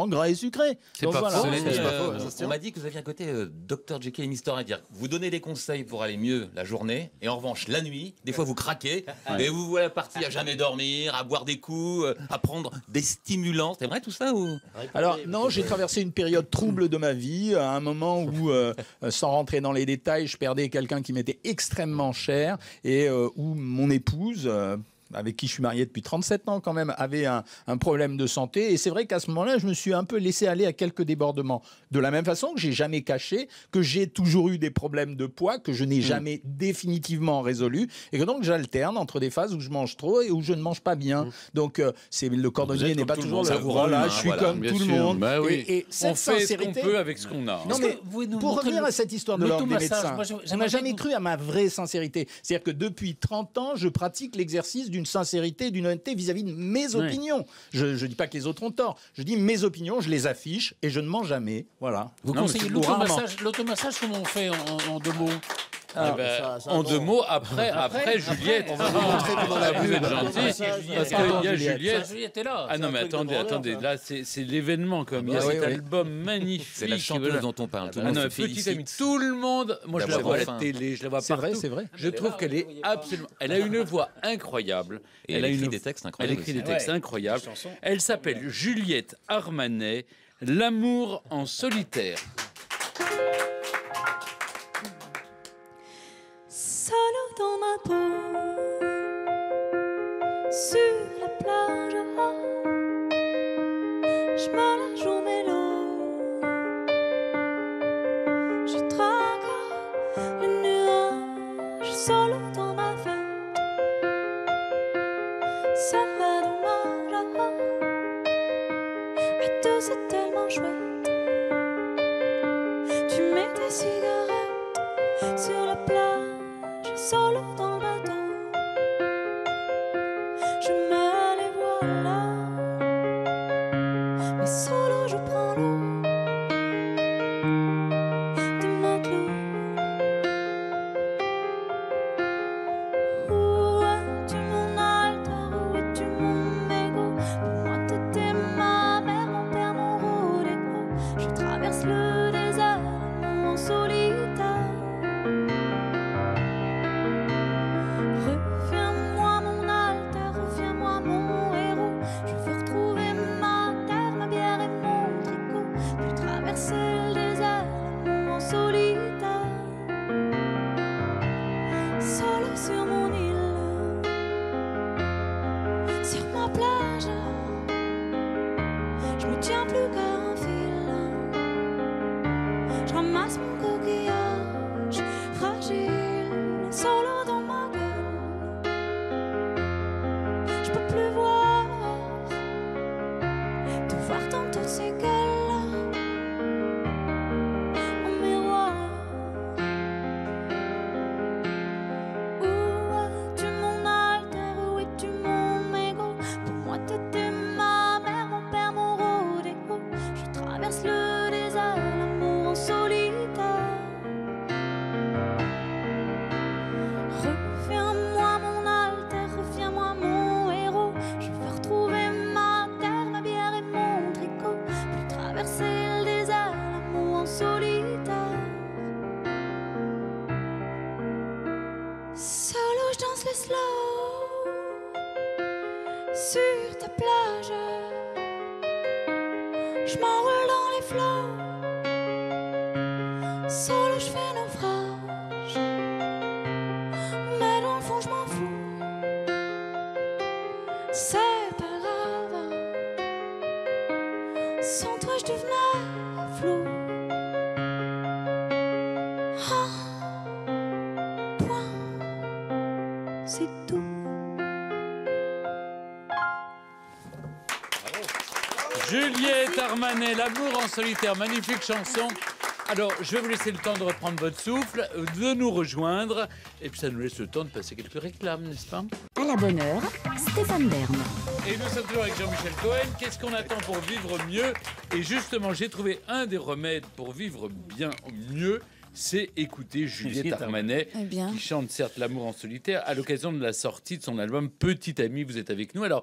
gras et sucré. C'est Donc, pas voilà. faux. Cela dit, c'est pas euh, faux, ça se on tient. m'a dit que vous aviez un côté euh, docteur Jekyll et Mister Hyde, dire vous donnez des conseils pour aller mieux la journée, et en revanche la nuit, des fois vous craquez, et vous voilà parti à jamais dormir, à boire des coups, euh, à prendre des stimulants. C'est vrai tout ça ou Alors non, j'ai traversé une période trouble de ma vie, à un moment où, euh, euh, sans rentrer dans les détails, je perdais quelqu'un qui m'était extrêmement cher et euh, où mon épouse... euh, avec qui je suis marié depuis trente-sept ans quand même, avait un, un problème de santé. Et c'est vrai qu'à ce moment-là, je me suis un peu laissé aller à quelques débordements. De la même façon que j'ai jamais caché que j'ai toujours eu des problèmes de poids que je n'ai jamais définitivement résolus. Et que donc j'alterne entre des phases où je mange trop et où je ne mange pas bien. Mmh. Donc euh, c'est, le cordonnier n'est pas toujours le... savoureux, Voilà, hein, je suis voilà. comme Bien tout le sûr. monde. Bah oui. Et, et cette On fait ce qu'on sincérité... peut avec ce qu'on a. Non, Est-ce mais que vous pouvez nous pour montrer revenir le- à cette histoire de l'ordre des l'automassage, médecins, moi, je- on j'aimerais n'a jamais bien que cru à ma vraie sincérité. C'est-à-dire que depuis trente ans, je pratique l'exercice d'une sincérité, d'une honnêteté vis-à-vis de mes Oui. opinions. Je ne dis pas que les autres ont tort. Je dis mes opinions, je les affiche et je ne mens jamais. Voilà. Vous Non, mais conseillez c'est l'automassage, l'automassage, comment on fait en, en- en deux mots? Eh ben, ça- ça, en bon. deux mots, après, après, Juliette. on va vous montrer comment la vous pub. êtes gentil. L'automassage, Parce Pardon, qu'il y a Juliette. Juliette. Ça, Juliette est là. Ah non, mais un truc de attendez, branleur, attendez, ça. là, c'est c'est l'événement quand même. Il y a Ah oui, cet oui. album magnifique. c'est la chanteuse voilà. dont on parle. Tout le Ah monde non, se petite félicite. amie, tout le monde. Moi, je la D'avoir vois à la enfin. télé, je la vois C'est partout. vrai, c'est vrai. Je trouve qu'elle est absolument. Elle a une voix incroyable. Et elle a écrit une- des textes Elle incroyables écrit aussi. des textes Ouais. incroyables. Des chansons. Elle s'appelle Juliette Armanet, L'amour en solitaire. Solo dans ma peau, sur la plage, je me la joue mélo, je traque les nuages, solo dans ma fête, ça va dommage, à deux c'est tellement chouette, tu mets tes cigarettes sur la plage. Solo dans le bateau, je me les vois là, mais solo je prends l'eau des matelots. Où es-tu mon altar, où es-tu mon ego? Pour moi t'étais ma mère, mon père, mon rodéo. Je traverse le désert, mon solitaire. Reviens-moi mon altar, reviens-moi mon héros. Je veux retrouver ma terre, ma bière et mon tricot. Puis traverser le désert, l'amour en solitaire. Solo sur mon île, sur ma plage. Je me tiens plus qu'à un fil. Je ramasse mon coquillage fragile, solo dans ma gueule. Je peux plus voir, te voir dans toutes ces gueules en miroir. Où es-tu mon altar, où es-tu mon ego? Pour moi t'étais ma mère, mon père, mon rodéo. Je traverse le désert, l'amour en solitaire. Reviens-moi mon altar, reviens-moi mon héros. Je veux retrouver ma terre, ma bière et mon tricot. Puis traverser le désert, l'amour en solitaire. Solo je danse le slow sur ta plage. Je m'enroule dans les flots. Solo je fais naufrage. Mais dans le fond je m'en fous. C'est pas grave. Sans toi je devenais flou. Ah, point. C'est tout. Juliette Armanet, L'amour en solitaire, magnifique chanson. Alors, je vais vous laisser le temps de reprendre votre souffle, de nous rejoindre, et puis ça nous laisse le temps de passer quelques réclames, n'est-ce pas? À la bonne heure, Stéphane Bern. Et nous sommes toujours avec Jean-Michel Cohen. Qu'est-ce qu'on attend pour vivre mieux? Et justement, j'ai trouvé un des remèdes pour vivre bien mieux, c'est écouter Juliette Armanet, Eh bien. qui chante certes L'amour en solitaire à l'occasion de la sortie de son album Petite Amie. Vous êtes avec nous. Alors,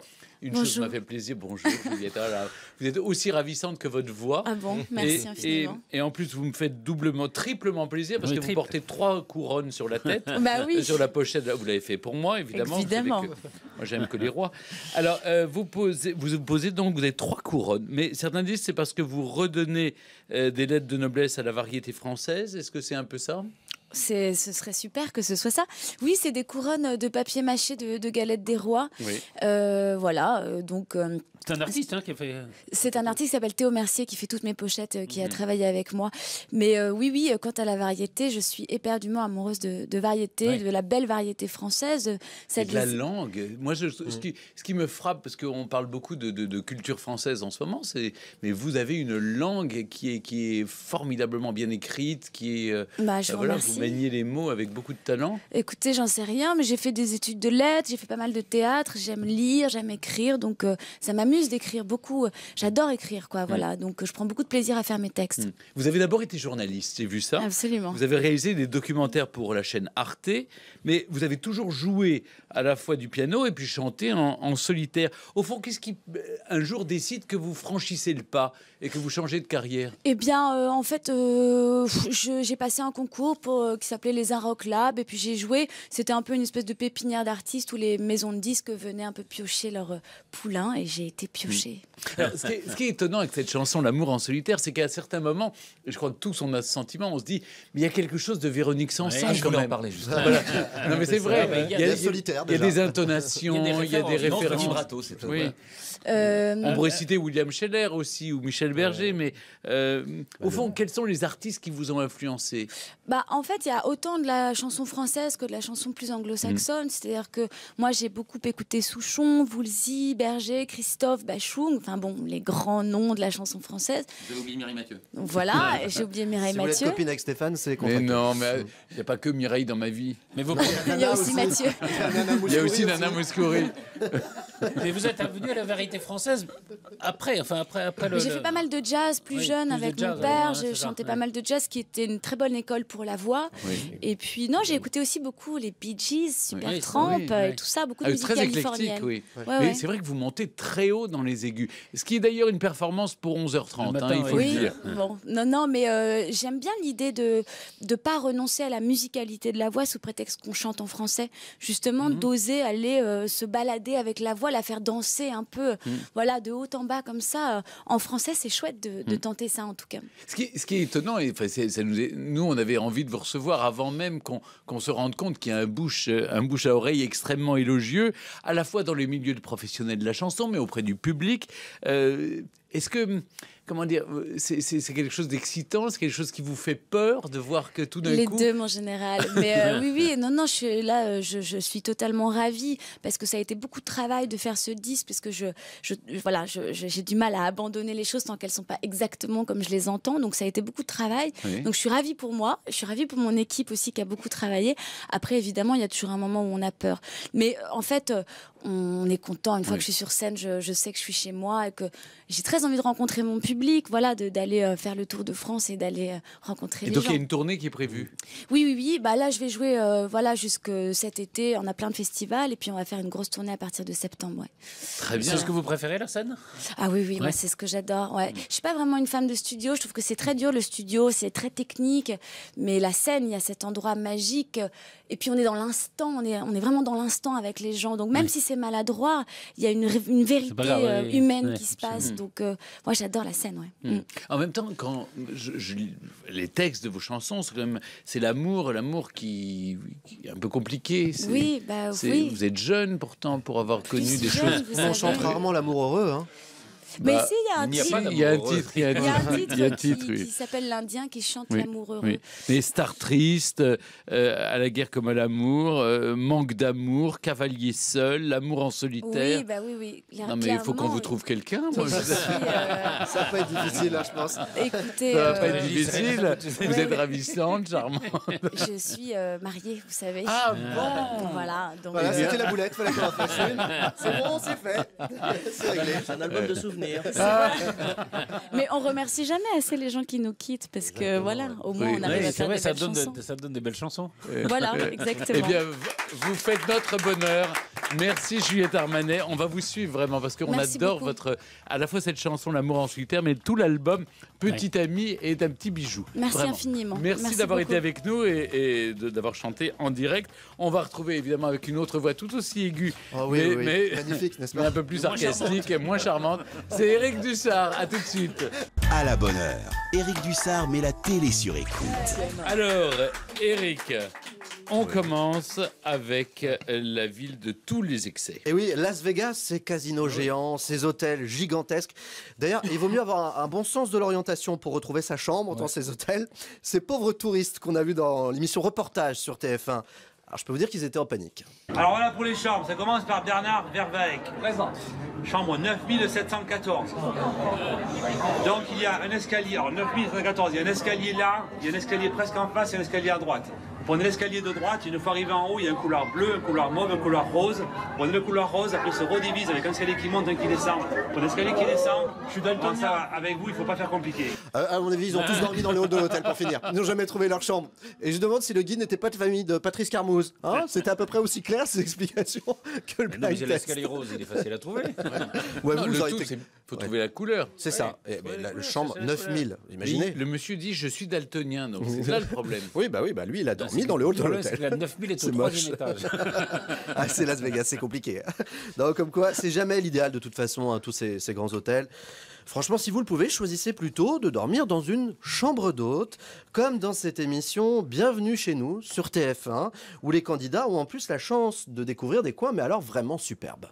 une chose Bonjour. m'a fait plaisir. Bonjour, Juliette. Ah là, vous êtes aussi ravissante que votre voix. Ah bon, merci Et, et, infiniment. et en plus, vous me faites doublement, triplement plaisir parce Oui, que vous triple. portez trois couronnes sur la tête. Bah oui. Sur la pochette, vous l'avez fait pour moi, évidemment. Vous savez Évidemment. que- moi, j'aime que les rois. Alors, euh, vous, posez, vous vous posez donc, vous avez trois couronnes. Mais certains disent c'est parce que vous redonnez euh, des lettres de noblesse à la variété française. Est-ce que c'est un peu ça? C'est, ce serait super que ce soit ça. Oui, c'est des couronnes de papier mâché de, de galettes des rois. Oui. Euh, voilà, euh, donc euh, C'est un artiste hein, qui a fait. c'est un artiste qui s'appelle Théo Mercier qui fait toutes mes pochettes, euh, qui Mhm. a travaillé avec moi. Mais euh, oui, oui, euh, quant à la variété, je suis éperdument amoureuse de, de variété, Ouais. de la belle variété française. Et Celle de la des- langue. Moi, je, ce, qui, ce qui me frappe, parce qu'on parle beaucoup de, de- de culture française en ce moment, c'est mais vous avez une langue qui est, qui est formidablement bien écrite, qui est. euh, Bah, je bah vous voilà, remercie. vous maniez les mots avec beaucoup de talent. Écoutez, j'en sais rien, mais j'ai fait des études de lettres, j'ai fait pas mal de théâtre, j'aime lire, j'aime écrire, donc euh, ça m'amuse d'écrire beaucoup. J'adore écrire, quoi, voilà. Donc euh, je prends beaucoup de plaisir à faire mes textes. Mm. Vous avez d'abord été journaliste, j'ai vu ça. Absolument. Vous avez réalisé des documentaires pour la chaîne Arte, mais vous avez toujours joué à la fois du piano et puis chanté en, en solitaire. Au fond, qu'est-ce qui, euh, un jour, décide que vous franchissez le pas et que vous changez de carrière? Eh bien, euh, en fait, euh, je- j'ai passé un concours pour, euh, qui s'appelait les Rock Lab, et puis j'ai joué. C'était un peu une espèce de pépinière d'artistes où les maisons de disques venaient un peu piocher leurs euh, poulains, et j'ai été piochée. Alors, ce, qui est, ce qui est étonnant avec cette chanson, L'amour en solitaire, c'est qu'à certains moments, et je crois que tous on a ce sentiment, on se dit, mais il y a quelque chose de Véronique Sanson Ah, je quand voulais en même. parler juste. Voilà. Non mais c'est vrai, mais il y a il y a, des solitaires, il y a déjà. des intonations, il y a des références. références. Vibrato, c'est tout. Oui. Voilà. Euh, On pourrait citer William Scheller aussi ou Michel Berger, mais euh, au fond, quels sont les artistes qui vous ont influencé? Bah, en fait, il y a autant de la chanson française que de la chanson plus anglo-saxonne. C'est-à-dire que moi, j'ai beaucoup écouté Souchon, Woolsey, Berger, Christophe, Bachung, enfin bon, les grands noms de la chanson française. Vous avez oublié Mireille Mathieu. Donc voilà, et j'ai oublié Mireille Si vous voulez être Mathieu. copine avec Stéphane, c'est Mais contractuel. non, mais il n'y a pas que Mireille dans ma vie. Mais vous, Il y a aussi Mathieu. Il y a aussi Nana Mouskouri. mais vous êtes venu à la vérité française après, enfin après, après le. Mais J'ai le- fait pas mal de jazz plus Oui, jeune plus de avec jazz, mon père. ouais, J'ai c'est ça, chanté ouais. pas mal de jazz, qui était une très bonne école pour la voix. Oui. Et puis non, j'ai écouté aussi beaucoup les Bee Gees, Super Oui, Tramp oui, euh, oui. et tout ça, beaucoup de Ah, musique très éclectique, californienne. oui. Ouais, Mais ouais. c'est vrai que vous montez très haut dans les aigus. Ce qui est d'ailleurs une performance pour onze heures trente, Le hein, matin, il faut oui. le Oui, dire. bon, non, non, mais euh, j'aime bien l'idée de ne pas renoncer à la musicalité de la voix sous prétexte qu'on chante en français. Justement, Mhm. d'oser aller euh, se balader avec la voix, la faire danser un peu, Mhm. voilà, de haut en bas comme ça. Euh, En français, c'est chouette de, de Mhm. tenter ça en tout cas. Ce qui, ce qui est étonnant, et enfin, c'est- ça nous, est- nous, on avait envie de vous recevoir avant même qu'on qu'on se rende compte qu'il y a un bouche, un bouche à oreille extrêmement élogieux, à la fois dans les milieux de professionnels de la chanson, mais auprès du public. Euh, Est-ce que, comment dire, c'est c'est- c'est quelque chose d'excitant, c'est quelque chose qui vous fait peur de voir que tout d'un Les coup... deux, mon général. Mais euh, oui, oui, non, non, je suis là, euh, je, je suis totalement ravie parce que ça a été beaucoup de travail de faire ce disque, parce que je, je voilà, je- je- j'ai du mal à abandonner les choses tant qu'elles sont pas exactement comme je les entends. Donc ça a été beaucoup de travail. Oui. Donc je suis ravie pour moi, je suis ravie pour mon équipe aussi qui a beaucoup travaillé. Après, évidemment, il y a toujours un moment où on a peur. Mais euh, en fait, euh, on est content. Une fois Oui. que je suis sur scène, je, je sais que je suis chez moi et que j'ai très envie de rencontrer mon public, voilà, de- d'aller euh, faire le tour de France et d'aller euh, rencontrer Et les donc gens. il y a une tournée qui est prévue. Oui, oui, oui. Bah là, je vais jouer euh, voilà, jusque cet été. On a plein de festivals et puis on va faire une grosse tournée à partir de septembre. Ouais. Très bien. C'est ce que vous préférez, la scène? Ah oui, oui, moi, Ouais. c'est ce que j'adore. Ouais. Je suis pas vraiment une fan de studio. Je trouve que c'est très dur, le studio. C'est très technique. Mais la scène, il y a cet endroit magique. Et puis on est dans l'instant. On est, on est vraiment dans l'instant avec les gens. Donc même Oui. si c'est maladroit, il y a une, ré- une vérité pas grave, euh, ouais. humaine Ouais, qui se passe. absolument. Donc euh, moi, j'adore la scène. Ouais. Mm. Mm. En même temps, quand je, je lis les textes de vos chansons, c'est quand même c'est l'amour, l'amour qui, qui est un peu compliqué. C'est- Oui, bah c'est- oui. Vous êtes jeune pourtant pour avoir connu Plus des jeune, choses. vous On chante savez. rarement l'amour heureux. Hein. Mais Bah, si, il y a un il n'y a titre. pas Il y a un d'amour heureux. titre, il y a un Il y a un titre, titre, il y a un qui, titre, oui. qui s'appelle L'Indien qui chante Oui, l'amour heureux. Oui. Mais Star triste, euh, à la guerre comme à l'amour, euh, manque d'amour, cavalier seul, l'amour en solitaire. Oui, bah oui, oui. Claire- non mais il faut qu'on clairement, vous trouve quelqu'un. moi, Je je- suis, euh, Ça peut être difficile, là, je pense. écoutez, Ça va pas euh, être difficile. Vous Ouais. êtes ravissante, charmante. je suis euh, mariée, vous savez. Ah bon. Voilà, donc Voilà, euh, c'était la boulette, fallait qu'on en fasse une. C'est bon, c'est fait. C'est réglé. C'est un album de souvenirs. mais on remercie jamais assez les gens qui nous quittent parce que voilà, au moins Oui. on arrive Oui, à c'est faire vrai, des ça belles donne, chansons. de- ça donne des belles chansons. Voilà, Eh exactement. bien, vous faites notre bonheur Merci Juliette Armanet. On va vous suivre vraiment parce qu'on Merci adore beaucoup. votre, à la fois cette chanson L'amour en solitaire, mais tout l'album Petit Ami est un petit bijou. Merci Vraiment. infiniment. Merci, Merci d'avoir beaucoup. été avec nous et, et de- d'avoir chanté en direct. On va retrouver évidemment avec une autre voix tout aussi aiguë, Oh oui, mais, oui, oui. mais- Magnifique, n'est-ce mais pas? un peu plus sarcastique et moins charmante. C'est Éric Dussard. À tout de suite. À la bonne heure, Éric Dussard met la télé sur écoute. Alors, Éric, on commence avec la ville de tous les excès. Et oui, Las Vegas, ses casinos géants, ses hôtels gigantesques. D'ailleurs, il vaut mieux avoir un, un bon sens de l'orientation pour retrouver sa chambre dans ces hôtels. Ces pauvres touristes qu'on a vus dans l'émission Reportage sur T F un. Alors, je peux vous dire qu'ils étaient en panique. Alors voilà pour les chambres, ça commence par Bernard Verveek. Présent. Chambre neuf mille sept cent quatorze. Donc il y a un escalier, alors neuf mille sept cent quatorze, il y a un escalier là, il y a un escalier presque en face et un escalier à droite. Vous prenez l'escalier de droite, une fois arrivé en haut, il y a un couloir bleu, un couloir mauve, un couloir rose. Vous prenez le couloir rose, après il se redivise avec un escalier qui monte, un qui descend. Vous prenez l'escalier qui descend, je suis dans ça avec vous, il ne faut pas faire compliqué. Euh, à mon avis, ils ont tous dormi dans le hall de l'hôtel pour finir. Ils n'ont jamais trouvé leur chambre. Et je demande si le guide n'était pas de famille de Patrice Carmouze. Hein, c'était à peu près aussi clair ces explications que le Mais non, mais blind c'est test. l'escalier rose, il est facile à trouver. Ouais, Non, vous le aurez tout, été- c'est faut trouver la couleur. C'est ça. Et, mais la, le chambre neuf mille, imaginez. Mais le monsieur dit je suis daltonien, donc c'est là le problème. Oui, bah oui, bah lui, il a dormi dans le hall de problème, c'est l'hôtel. que la neuf mille est au C'est troisième moche. étage. Ah, c'est Las Vegas, c'est compliqué. Non, comme quoi, c'est jamais l'idéal de toute façon, hein, tous ces, ces grands hôtels. Franchement, si vous le pouvez, choisissez plutôt de dormir dans une chambre d'hôte, comme dans cette émission Bienvenue chez nous sur T F un, où les candidats ont en plus la chance de découvrir des coins, mais alors vraiment superbes.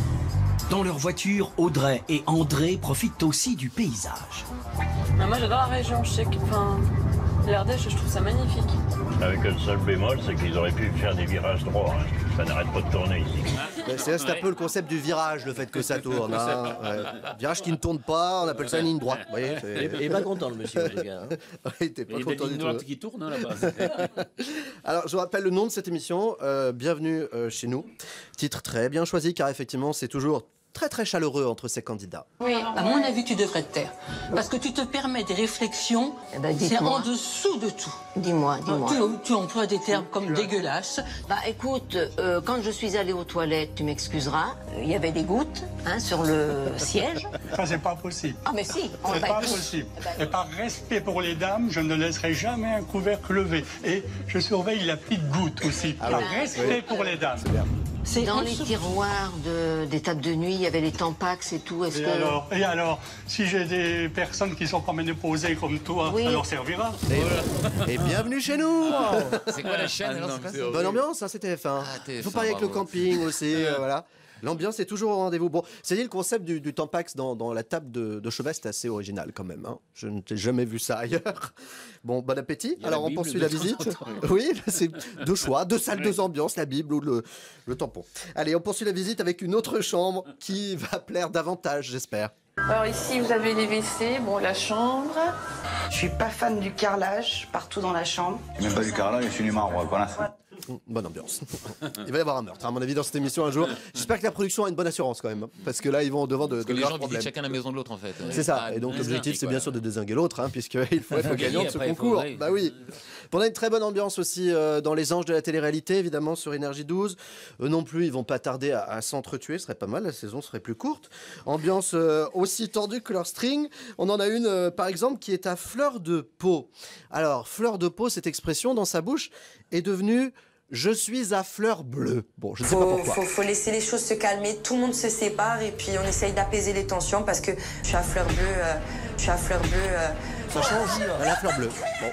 Dans leur voiture, Audrey et André profitent aussi du paysage. Ah, moi j'adore la région, je sais que enfin, l'Ardèche, je trouve ça magnifique. Avec le seul bémol, c'est qu'ils auraient pu faire des virages droits. hein. Ça n'arrête pas de tourner ici. Ben, C'est c'est un peu le concept du virage, le fait que ça tourne. Hein. Ouais. Virage qui ne tourne pas, on appelle ça une ligne droite. Vous voyez, c'est- Il est pas content, le monsieur, en tout cas, hein. Ouais, il était pas Il y a des content du lignes tout. droites qui tournent hein, là-bas. Alors, je vous rappelle le nom de cette émission, euh, Bienvenue euh, chez nous. Titre très bien choisi, car effectivement, c'est toujours très très chaleureux entre ces candidats. Oui, à mon avis, tu devrais te taire. Parce que tu te permets des réflexions, Eh ben, c'est dites-moi. en dessous de tout. Dis-moi, dis-moi. Tu, tu emploies des termes comme dégueulasse. Bah écoute, euh, quand je suis allée aux toilettes, tu m'excuseras, euh, il y avait des gouttes hein, sur le siège. Ça, c'est pas possible. Ah mais si, on C'est va pas écoute. possible. Et par respect pour les dames, je ne laisserai jamais un couvercle levé. Et je surveille la petite goutte aussi. Ah par oui. respect Oui. pour les dames. Dans les tiroirs de, des tables de nuit, il y avait les Tampax et tout. Est-ce Et que... alors, et alors, si j'ai des personnes qui sont pas ménopausées comme toi, Oui. ça leur servira. Et, et bienvenue chez nous. C'est quoi la chaîne Ah alors, non, c'est quoi c'est ça horrible. Bonne ambiance, hein, c'est T F un. Ah, T F un, Faut parler avec le bravo. camping aussi, euh, voilà. L'ambiance est toujours au rendez-vous. Bon, c'est dit, le concept du, du Tampax dans, dans la table de, de chevet, c'est assez original quand même. Hein. Je ne t'ai jamais vu ça ailleurs. Bon, bon appétit. Il y a Alors, la on Bible poursuit de la temps en visite. temps. Oui, là, c'est deux choix, deux salles, deux ambiances, la Bible ou le, le tampon. Allez, on poursuit la visite avec une autre chambre qui va plaire davantage, j'espère. Alors ici, vous avez les W C, bon, la chambre. Je suis pas fan du carrelage partout dans la chambre. Même pas du carrelage, je suis du marbre, voilà. Bonne ambiance. Il va y avoir un meurtre, à mon avis, dans cette émission un jour. J'espère que la production a une bonne assurance quand même, hein, parce que là, ils vont au devant de, Parce que de les graves gens problèmes. visitent chacun la maison de l'autre en fait. C'est ça, Ah, et donc ouais, l'objectif c'est c'est bien sûr de dézinguer l'autre, hein, puisqu'il faut être faut gagnant de ce gagner, après, il faut- concours. ouais. Bah oui. On a une très bonne ambiance aussi euh, dans les anges de la télé-réalité, évidemment, sur Énergie douze. Eux non plus, ils vont pas tarder à, à s'entretuer, ce serait pas mal, la saison serait plus courte. Ambiance euh, aussi tendue que leur string. On en a une, euh, par exemple, qui est à fleur de peau. Alors, fleur de peau, cette expression dans sa bouche est devenue « je suis à fleur bleue ». Bon, je ne sais pas Faut, pourquoi. faut, faut laisser les choses se calmer, tout le monde se sépare et puis on essaye d'apaiser les tensions parce que je suis à fleur bleue, euh, je suis à fleur bleue. euh. Ça change à la fleur bleue. Bon.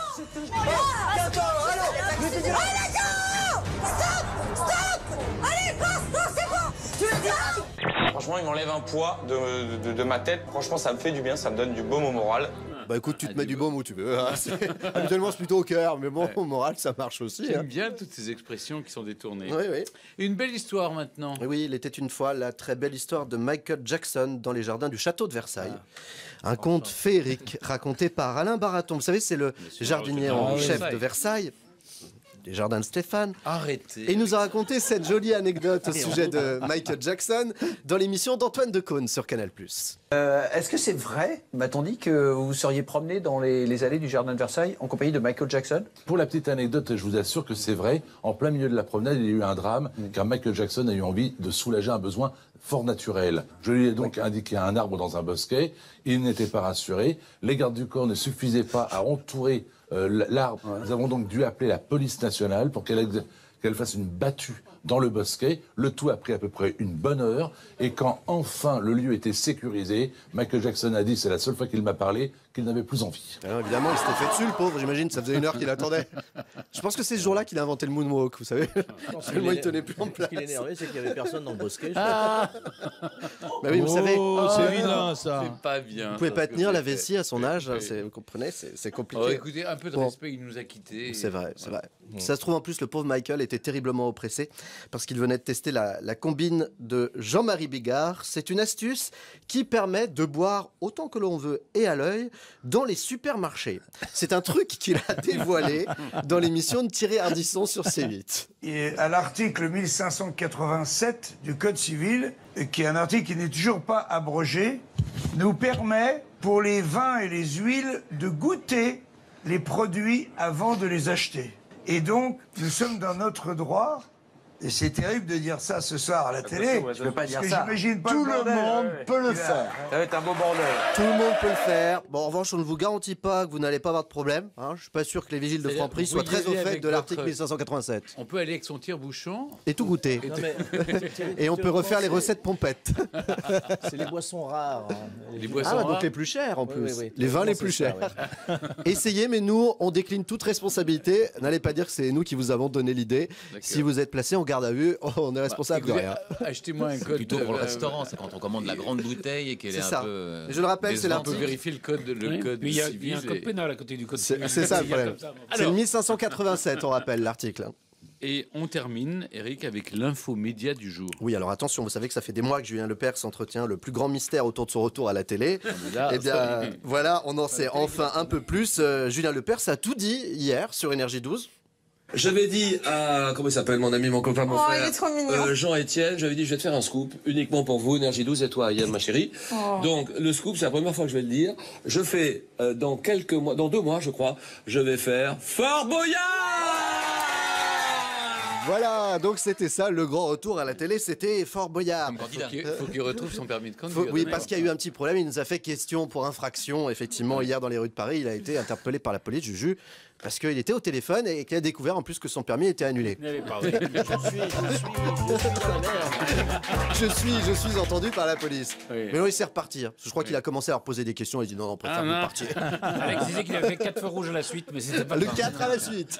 Franchement, il m'enlève un poids de, de- de ma tête. Franchement, ça me fait du bien, ça me donne du baume au moral. Bah écoute, tu te mets du baume où tu veux. Hein. C'est- Habituellement, c'est plutôt au cœur, mais bon, au moral, ça marche aussi. J'aime hein. bien toutes ces expressions qui sont détournées. Oui, oui. Une belle histoire maintenant. Oui, il était une fois la très belle histoire de Michael Jackson dans les jardins du château de Versailles. Un conte féerique raconté par Alain Baraton. Vous savez, c'est le jardinier Ah en oui. chef Versailles. de Versailles. des jardins de Stéphane. Arrêtez. Et il nous a raconté cette jolie anecdote au sujet de Michael Jackson dans l'émission d'Antoine Decaune sur Canal plus. Euh, Est-ce que c'est vrai, m'a-t-on dit, que vous vous seriez promené dans les, les allées du jardin de Versailles en compagnie de Michael Jackson? Pour la petite anecdote, je vous assure que c'est vrai. En plein milieu de la promenade, il y a eu un drame, car Michael Jackson a eu envie de soulager un besoin fort naturel. Je lui ai donc indiqué un arbre dans un bosquet. Il n'était pas rassuré. Les gardes du corps ne suffisaient pas à entourer euh, l'arbre. Nous avons donc dû appeler la police nationale pour qu'elle qu'elle fasse une battue dans le bosquet. Le tout a pris à peu près une bonne heure. Et quand enfin le lieu était sécurisé, Michael Jackson a dit, c'est la seule fois qu'il m'a parlé, qu'il n'avait plus envie. Alors évidemment, il s'était fait dessus, le pauvre, j'imagine, ça faisait une heure qu'il attendait. Je pense que c'est ce jour-là qu'il a inventé le moonwalk, vous savez. Tellement il tenait plus en place. Ce qui l'énervait, c'est qu'il n'y avait personne dans le bosquet. Ah bah oui, vous savez. Oh, c'est Ah, vilain, ça. C'est pas bien. Vous pouvez ça, pas ce que tenir vous la avez fait. vessie à son âge, c'est- vous comprenez, c'est c'est compliqué. Oh, écoutez, un peu de Bon. respect, il nous a quittés. C'est vrai, c'est Voilà. vrai. Si ça se trouve, en plus, le pauvre Michael était terriblement oppressé parce qu'il venait de tester la, la combine de Jean-Marie Bigard. C'est une astuce qui permet de boire autant que l'on veut et à l'œil dans les supermarchés. C'est un truc qu'il a dévoilé dans l'émission de Thierry Ardisson sur C huit. Et à l'article mille cinq cent quatre-vingt-sept du Code civil, qui est un article qui n'est toujours pas abrogé, nous permet, pour les vins et les huiles, de goûter les produits avant de les acheter. Et donc, nous sommes dans notre droit. Et c'est terrible de dire ça ce soir à la télé. Je peux pas parce dire que ça. j'imagine pas Tout le le bordel. monde peut le Il va- faire. Ça va être un beau bordel. Tout le monde peut le faire. Bon, en revanche, on ne vous garantit pas que vous n'allez pas avoir de problème. Hein. Je suis pas sûr que les vigiles de C'est-à-dire, Franprix vous soient pouvez y très au aller fait avec de l'article votre- mille cinq cent quatre-vingt-sept. On peut aller avec son tire-bouchon. Et tout goûter. Et Non, tout- mais- Et on peut refaire les recettes pompettes. C'est les boissons rares. hein. Les boissons Ah, rares. donc les plus chers en Oui, plus. oui, oui. Les vins les C'est plus ça, chers. Essayez, mais nous, on décline toute responsabilité. N'allez pas dire que c'est nous qui vous avons donné l'idée. Si vous êtes placé en garde à vue, on est responsable de Écoutez, rien. Achetez-moi un C'est code. plutôt pour le euh, restaurant, c'est quand on commande la grande bouteille et qu'elle C'est est, ça. un peu. euh, Je le rappelle, c'est décevante. On peut l'article. vérifier le code, le Oui, code mais il y a, il civil. y a un code et- pénal à côté du code C'est civil. c'est ça le Il y a problème. comme ça. C'est le Alors, mille cinq cent quatre-vingt-sept, on rappelle l'article. Et on termine, Eric, avec l'info média du jour. Oui, alors attention, vous savez que ça fait des mois que Julien Lepers s'entretient le plus grand mystère autour de son retour à la télé. là, Eh bien, ça- voilà, on en sait enfin un peu plus. Euh, Julien Lepers a tout dit hier sur Énergie douze. J'avais dit à, comment il s'appelle, mon ami, mon copain, mon Oh, frère, il est trop mignon. euh, Jean-Étienne, j'avais dit, je vais te faire un scoop, uniquement pour vous, Énergie douze et toi, Yann, ma chérie. Oh. Donc, le scoop, c'est la première fois que je vais le dire. Je fais, euh, dans quelques mois, dans deux mois, je crois, je vais faire Fort Boyard! Voilà, donc c'était ça, le grand retour à la télé, c'était Fort Boyard. Faut qu'il faut qu'il retrouve son permis de conduire. Faut- oui, parce qu'il y a eu un petit problème, il nous a fait question pour infraction, effectivement, hier dans les rues de Paris, il a été interpellé par la police, Juju, parce qu'il était au téléphone et qu'il a découvert en plus que son permis était annulé. N'allez pas, oui. Je suis, je suis, je suis ta mère. Je suis, je suis entendu par la police. Oui. Mais non, il s'est reparti. hein. Je crois qu'il a commencé à leur poser des questions, il dit non, non, préfère Ah, vous non. partir. Alex disait qu'il avait fait quatre feux rouges à la suite, mais c'était pas Le grave. quatre à la suite.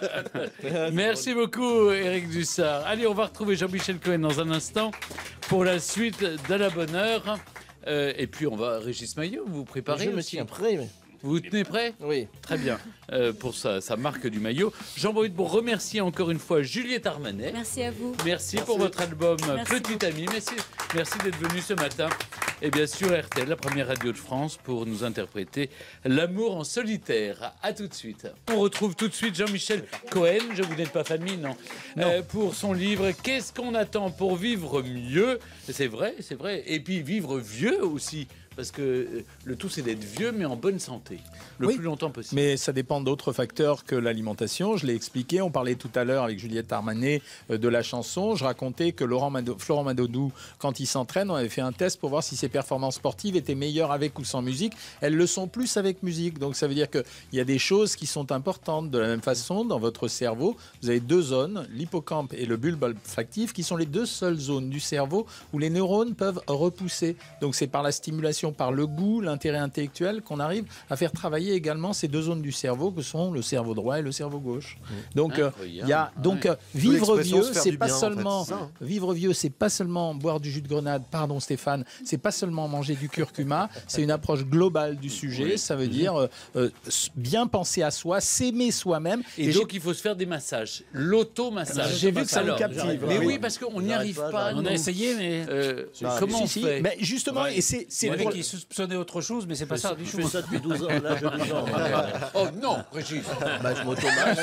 Merci beaucoup, Eric Dussard. Allez, on va retrouver Jean-Michel Cohen dans un instant pour la suite d'À la bonne heure. Euh, et puis, on va. Régis Maillot, vous vous préparez Je me aussi tiens prêt, mais- Vous vous tenez prêt Oui. Très bien. Euh, pour sa, sa marque du maillot. Jean Brudebourg remercie encore une fois Juliette Armanet. Merci à vous. Merci, pour votre album Merci Petit Ami. Merci, merci d'être venu ce matin. Et bien sûr, R T L, la première radio de France, pour nous interpréter L'amour en solitaire. À tout de suite. On retrouve tout de suite Jean-Michel Cohen. Je vous n'êtes pas famille, non, Euh, pour son livre Qu'est-ce qu'on attend pour vivre mieux? C'est vrai, c'est vrai. Et puis vivre vieux aussi. Parce que euh, le tout, c'est d'être vieux, mais en bonne santé. Le Oui, plus longtemps possible. Mais ça dépend d'autres facteurs que l'alimentation. Je l'ai expliqué. On parlait tout à l'heure avec Juliette Armanet euh, de la chanson. Je racontais que Laurent Mado- Florent Manodou, quand il s'entraîne, on avait fait un test pour voir si ses performances sportives étaient meilleures avec ou sans musique. Elles le sont plus avec musique. Donc ça veut dire qu'il y a des choses qui sont importantes. De la même façon, dans votre cerveau, vous avez deux zones, l'hippocampe et le bulbe olfactif, qui sont les deux seules zones du cerveau où les neurones peuvent repousser. Donc c'est par la stimulation, par le goût, l'intérêt intellectuel qu'on arrive à faire travailler également ces deux zones du cerveau que sont le cerveau droit et le cerveau gauche. Donc euh, il y a donc euh, D'où vivre l'expression vieux, se faire c'est du pas bien, en fait, seulement c'est ça, hein. vivre vieux, c'est pas seulement boire du jus de grenade, pardon Stéphane, c'est pas seulement manger du curcuma, c'est une approche globale du sujet. Oui. Ça veut dire euh, euh, s- bien penser à soi, s'aimer soi-même. Et, j'ai- donc, il faut se faire des massages. L'automassage. J'ai vu que ça Alors, vous captive. Mais Oui. oui, parce qu'on n'y J'arrive arrive pas, pas. j'arrive On a nous. essayé, mais. Euh, Non, comment Si, on si, fait mais justement, et c'est c'est Moi, pour qui soupçonnait autre chose, mais c'est pas ça du Je tout. fais ça depuis douze ans, là, j'ai douze ans. Oh non, Régis. Bah, je m'automate.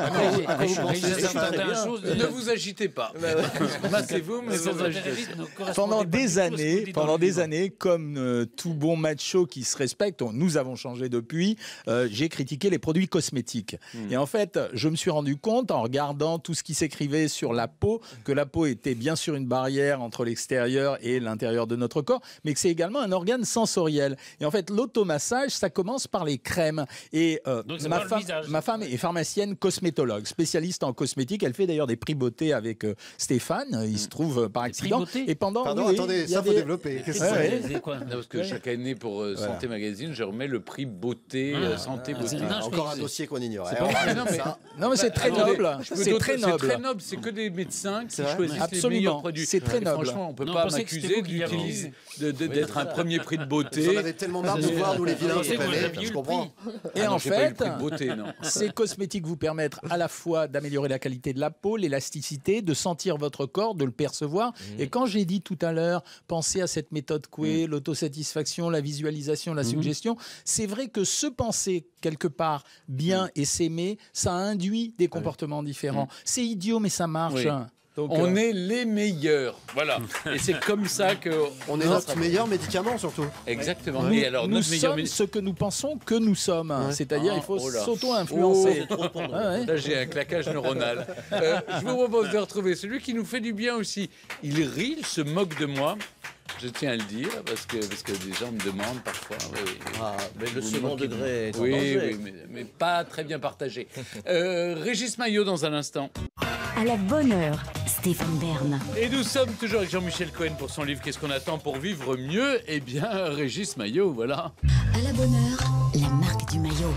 Ne vous agitez pas. Massez-vous, mais sans agiter. Pendant des années, pendant des années, comme euh, tout bon macho qui se respecte, on- nous avons changé depuis, euh, j'ai critiqué les produits cosmétiques. Hmm. Et en fait, je me suis rendu compte en regardant tout ce qui s'écrivait sur la peau, que la peau était bien sûr une barrière entre l'extérieur et l'intérieur de notre corps, mais que c'est également un organe sensoriel. Et en fait, l'automassage, ça commence par les crèmes. Et euh, Donc, c'est ma, pas le femme, visage. ma femme est pharmacienne cosmétologue, spécialiste en cosmétique. Elle fait d'ailleurs des prix beauté avec euh, Stéphane. Il se trouve euh, par accident. beauté Et pendant, Pardon, oui, attendez, il y a ça faut des- développer. Qu'est-ce que Ouais, c'est ouais. C'est quoi? Non, parce que Ouais. chaque année pour euh, Voilà. Santé Magazine, je remets le prix beauté, Ah. euh, Santé Ah, Beauté. c'est- non, je Encore croyais un que dossier qu'on ignore. C'est Eh, pas on mal, rajoute non, mais- ça. Non, mais c'est très Attendez, noble. je peux C'est d'autres- très C'est noble. très noble. C'est que des médecins qui C'est vrai choisissent les Absolument. meilleurs produits. C'est très Et noble. Franchement, on peut Non, pas on pensait que c'était m'accuser vous qui l'aviez d'utiliser, eu. de- de- d'être un premier prix de beauté. J'en avais tellement marre de voir nous les vilains pensez qui que vous planaient, aviez eu je le comprends. Et Ah non, en j'ai pas eu le fait, prix de beauté, non. ces cosmétiques vous permettent à la fois d'améliorer la qualité de la peau, l'élasticité, de sentir votre corps, de le percevoir. Et quand j'ai dit tout à l'heure, pensez à cette méthode Coué, l'autosatisfaction, la visualisation, la suggestion, c'est vrai que se penser quelque part bien et s'aimer, ça induit des comportements différents. C'est idiot, mais ça marche. Oui. Donc, On euh, est les meilleurs. Voilà. Et c'est comme ça que. On est notre meilleur médicament surtout. Exactement. nous, Et alors, nous notre meilleur sommes ce que nous pensons que nous sommes. C'est-à-dire, il faut Oh là. s'auto-influencer. Oh, Ah ouais. Là, j'ai un claquage neuronal. Euh, je vous propose de retrouver celui qui nous fait du bien aussi. Il rit, il se moque de moi. Je tiens à le dire parce que, parce que des gens me demandent parfois. Oui, oui. Ah, mais le Vous second moquez- degré est en Oui, danger. oui, mais, mais pas très bien partagé. Euh, Régis Maillot dans un instant. À la bonne heure, Stéphane Bern. Et nous sommes toujours avec Jean-Michel Cohen pour son livre Qu'est-ce qu'on attend pour vivre mieux? Eh bien, Régis Maillot, voilà. À la bonne heure, la marque du maillot.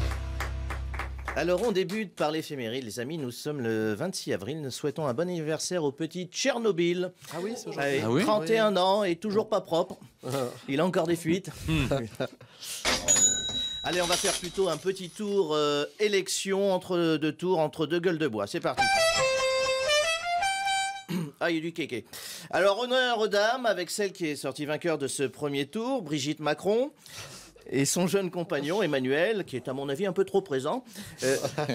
Alors on débute par l'éphéméride, les amis. Nous sommes le vingt-six avril. Nous souhaitons un bon anniversaire au petit Tchernobyl. Ah oui, c'est Allez, Ah oui trente et un ans et toujours pas propre. Il a encore des fuites. Allez, on va faire plutôt un petit tour euh, élection entre deux tours, entre deux gueules de bois. C'est parti. Ah, il y a du kéké. Alors, honneur aux dames avec celle qui est sortie vainqueur de ce premier tour, Brigitte Macron. Et son jeune compagnon, Emmanuel, qui est à mon avis un peu trop présent. Euh,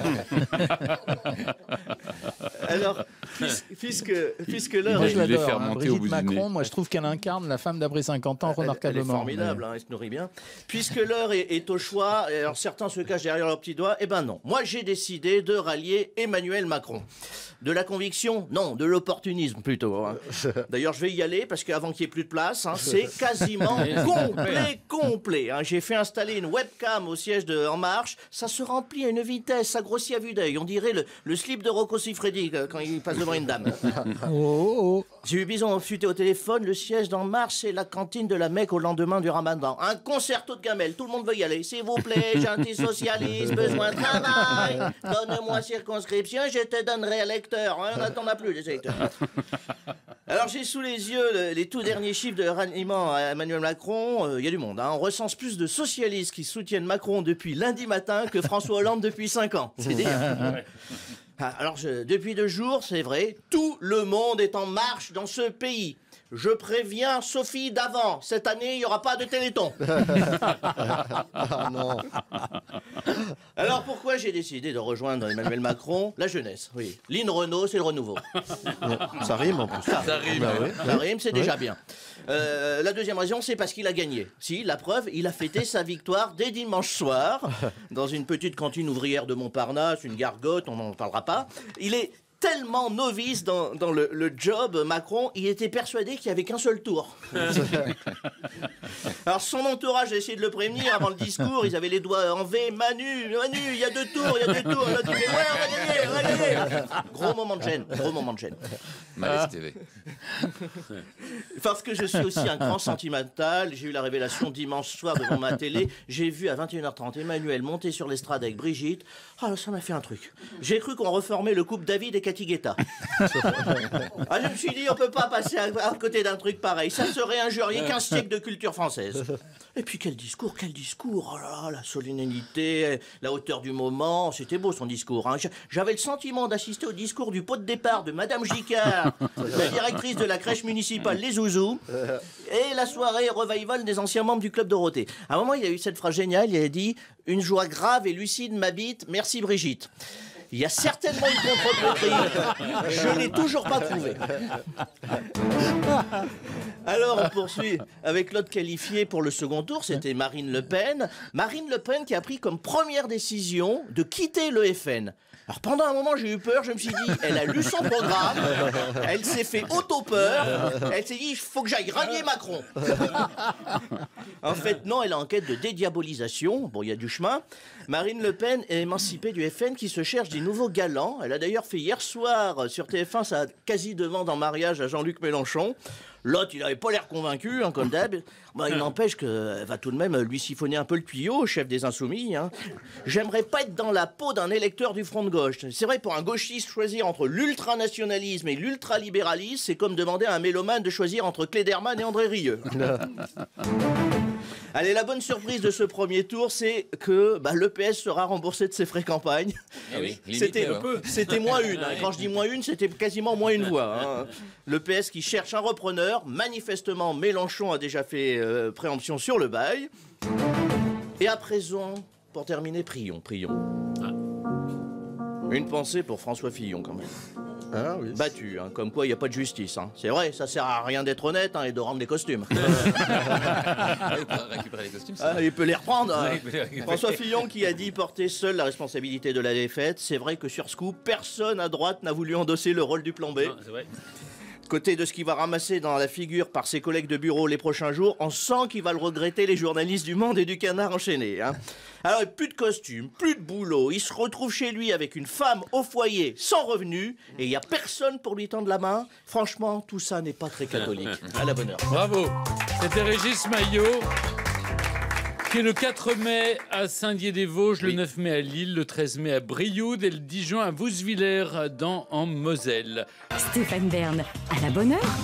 Alors, puis- puisque, puisque l'heure Moi, est... je Il les l'adore. fait hein. remonter au Brigitte bout du nez. Macron, moi, je trouve qu'elle incarne la femme d'après cinquante ans Elle- Elle est remarquablement. formidable, hein, elle se nourrit bien. Puisque l'heure est, est au choix, et alors certains se cachent derrière leurs petits doigts, eh ben non. Moi, j'ai décidé de rallier Emmanuel Macron. De la conviction? Non, de l'opportunisme plutôt. hein. D'ailleurs, je vais y aller parce qu'avant qu'il n'y ait plus de place, hein, c'est quasiment complet, complet. hein. J'ai fait installer une webcam au siège de En Marche. Ça se remplit à une vitesse, ça grossit à vue d'œil. On dirait le, le slip de Rocco Siffredi euh, quand il passe devant une dame. Oh, oh. J'ai eu Bison futé au téléphone, le siège d'En Marche, c'est la cantine de la Mecque au lendemain du Ramadan. Un concerto de gamelle, tout le monde veut y aller. S'il vous plaît, gentil socialiste, besoin de travail. Donne-moi circonscription, je te donnerai électeur. Hein, on n'attend plus les électeurs. Alors j'ai sous les yeux le- les tout derniers chiffres de ralliement à Emmanuel Macron. Il y a du monde. Hein. On recense plus de socialistes qui soutiennent Macron depuis lundi matin que François Hollande depuis cinq ans. C'est dire. Ah, alors, je- depuis deux jours, c'est vrai, tout le monde est en marche dans ce pays. Je préviens Sophie d'avant, cette année, il n'y aura pas de Téléthon. Ah non. Alors, pourquoi j'ai décidé de rejoindre Emmanuel Macron? La jeunesse, oui. Lynn Renault, c'est le renouveau. Ça rime en plus. Ça, Ça rime. Bah oui, ça rime, c'est Ouais. déjà bien. Euh, la deuxième raison, c'est parce qu'il a gagné. Si, la preuve, il a fêté sa victoire dès dimanche soir, dans une petite cantine ouvrière de Montparnasse, une gargote, on n'en parlera pas. Il est tellement novice dans, dans le, le job, Macron, il était persuadé qu'il n'y avait qu'un seul tour. Alors son entourage a essayé de le prévenir avant le discours, ils avaient les doigts en V, Manu, Manu, il y a deux tours, il y a deux tours. L'autre, il fait, ouais, on va gagner, on va gagner. Gros moment de gêne, gros moment de gêne. Malaise T V. Parce que je suis aussi un grand sentimental, j'ai eu la révélation dimanche soir devant ma télé, j'ai vu à vingt et une heures trente Emmanuel monter sur l'estrade avec Brigitte, ah ça m'a fait un truc. J'ai cru qu'on reformait le couple David et Cathy Guetta. Ah, je me suis dit, on peut pas passer à, à côté d'un truc pareil, ça serait injurier qu'un siècle de culture française. Et puis quel discours, quel discours, oh là là, la solennité, la hauteur du moment, c'était beau son discours. Hein. J'avais le sentiment d'assister au discours du pot de départ de Madame Gicard, la directrice directrice de la crèche municipale Les Zouzous. Et la soirée revival des anciens membres du club Dorothée. À un moment, il y a eu cette phrase géniale, il a dit « Une joie grave et lucide m'habite, merci Brigitte ». Il y a certainement une contre-plaisanterie. Je ne l'ai toujours pas prouvé. Alors, on poursuit avec l'autre qualifié pour le second tour, c'était Marine Le Pen. Marine Le Pen qui a pris comme première décision de quitter l'E F N. Alors pendant un moment j'ai eu peur, je me suis dit, elle a lu son programme, elle s'est fait auto-peur, elle s'est dit, il faut que j'aille rallier Macron. En fait non, elle est en quête de dédiabolisation, bon il y a du chemin. Marine Le Pen est émancipée du F N qui se cherche des nouveaux galants. Elle a d'ailleurs fait hier soir sur T F un sa quasi-demande en mariage à Jean-Luc Mélenchon. L'autre, il n'avait pas l'air convaincu, hein, comme d'hab. Bah, il n'empêche qu'elle va tout de même lui siphonner un peu le tuyau, chef des Insoumis. Hein. J'aimerais pas être dans la peau d'un électeur du Front de gauche. C'est vrai, pour un gauchiste, choisir entre l'ultranationalisme et l'ultralibéralisme, c'est comme demander à un mélomane de choisir entre Klederman et André Rieu. Allez, la bonne surprise de ce premier tour, c'est que bah, l'E P S sera remboursé de ses frais campagne. Ah oui, C'était c'était moins une. Hein. Quand je dis moins une, c'était quasiment moins une voix. Hein. L'E P S qui cherche un repreneur. Manifestement, Mélenchon a déjà fait euh, préemption sur le bail. Et à présent, pour terminer, prions, prions. Ah. Une pensée pour François Fillon, quand même. Ah, oui. Battu, hein, comme quoi il n'y a pas de justice. Hein. C'est vrai, ça sert à rien d'être honnête hein, et de rendre des costumes. Ah, il peut récupérer les costumes. Ah, il peut les reprendre. Hein. Ouais, les récupérer. François Fillon qui a dit porter seul la responsabilité de la défaite. C'est vrai que sur ce coup, personne à droite n'a voulu endosser le rôle du plan B. Non, c'est vrai. Côté de ce qu'il va ramasser dans la figure par ses collègues de bureau les prochains jours, on sent qu'il va le regretter, les journalistes du Monde et du Canard enchaînés. Hein. Alors, plus de costume, plus de boulot, il se retrouve chez lui avec une femme au foyer sans revenu et il n'y a personne pour lui tendre la main. Franchement, tout ça n'est pas très catholique. À la bonne heure. Bravo. C'était Régis Maillot. Qui est le quatre mai à Saint-Dié-des-Vosges, oui. Le neuf mai à Lille, le treize mai à Brioude et le dix juin à Vouswiller dans en Moselle. Stéphane Bern, à la bonne heure.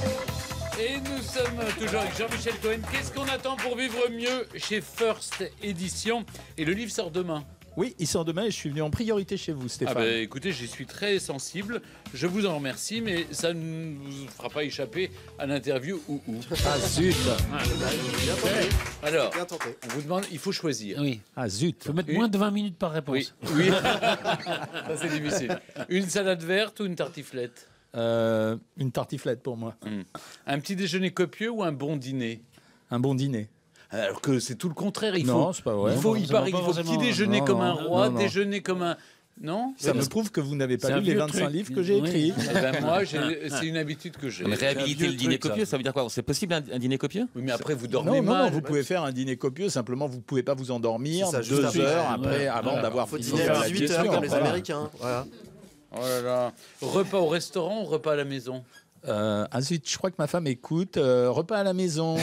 Et nous sommes toujours avec Jean-Michel Cohen. Qu'est-ce qu'on attend pour vivre mieux chez First Édition? Et le livre sort demain. Oui, il sort demain et je suis venu en priorité chez vous, Stéphane. Ah bah, écoutez, j'y suis très sensible. Je vous en remercie, mais ça ne vous fera pas échapper à l'interview ou ou. Ah zut. Ah, alors, on vous demande, il faut choisir. Oui. Ah zut. Il faut mettre Une... moins de vingt minutes par réponse. Oui. oui. Ça c'est difficile. Une salade verte ou une tartiflette? euh, Une tartiflette pour moi. Hum. Un petit déjeuner copieux ou un bon dîner? Un bon dîner. Alors que c'est tout le contraire. Il non, faut, c'est pas vrai. Il faut, il paraît qu'il faut petit déjeuner non, comme un roi, non, non. déjeuner comme un. Non. Ça me prouve que vous n'avez pas lu les vingt-cinq truc. livres que j'ai écrits. Oui. Eh ben moi, c'est une habitude que j'ai. Mais réhabiliter le dîner truc, copieux, ça. ça veut dire quoi? C'est possible un, un dîner copieux? Oui, mais après vous dormez non, mal. Non, non, vous pouvez faire un dîner copieux. Simplement, vous pouvez pas vous endormir ça, deux après. heures après, ouais. avant voilà. d'avoir faut dîner à dix-huit heures comme les Américains. Voilà. Oh là là. Repas au restaurant ou repas à la maison? Euh, ah zut, je crois que ma femme écoute. Euh, repas à la maison.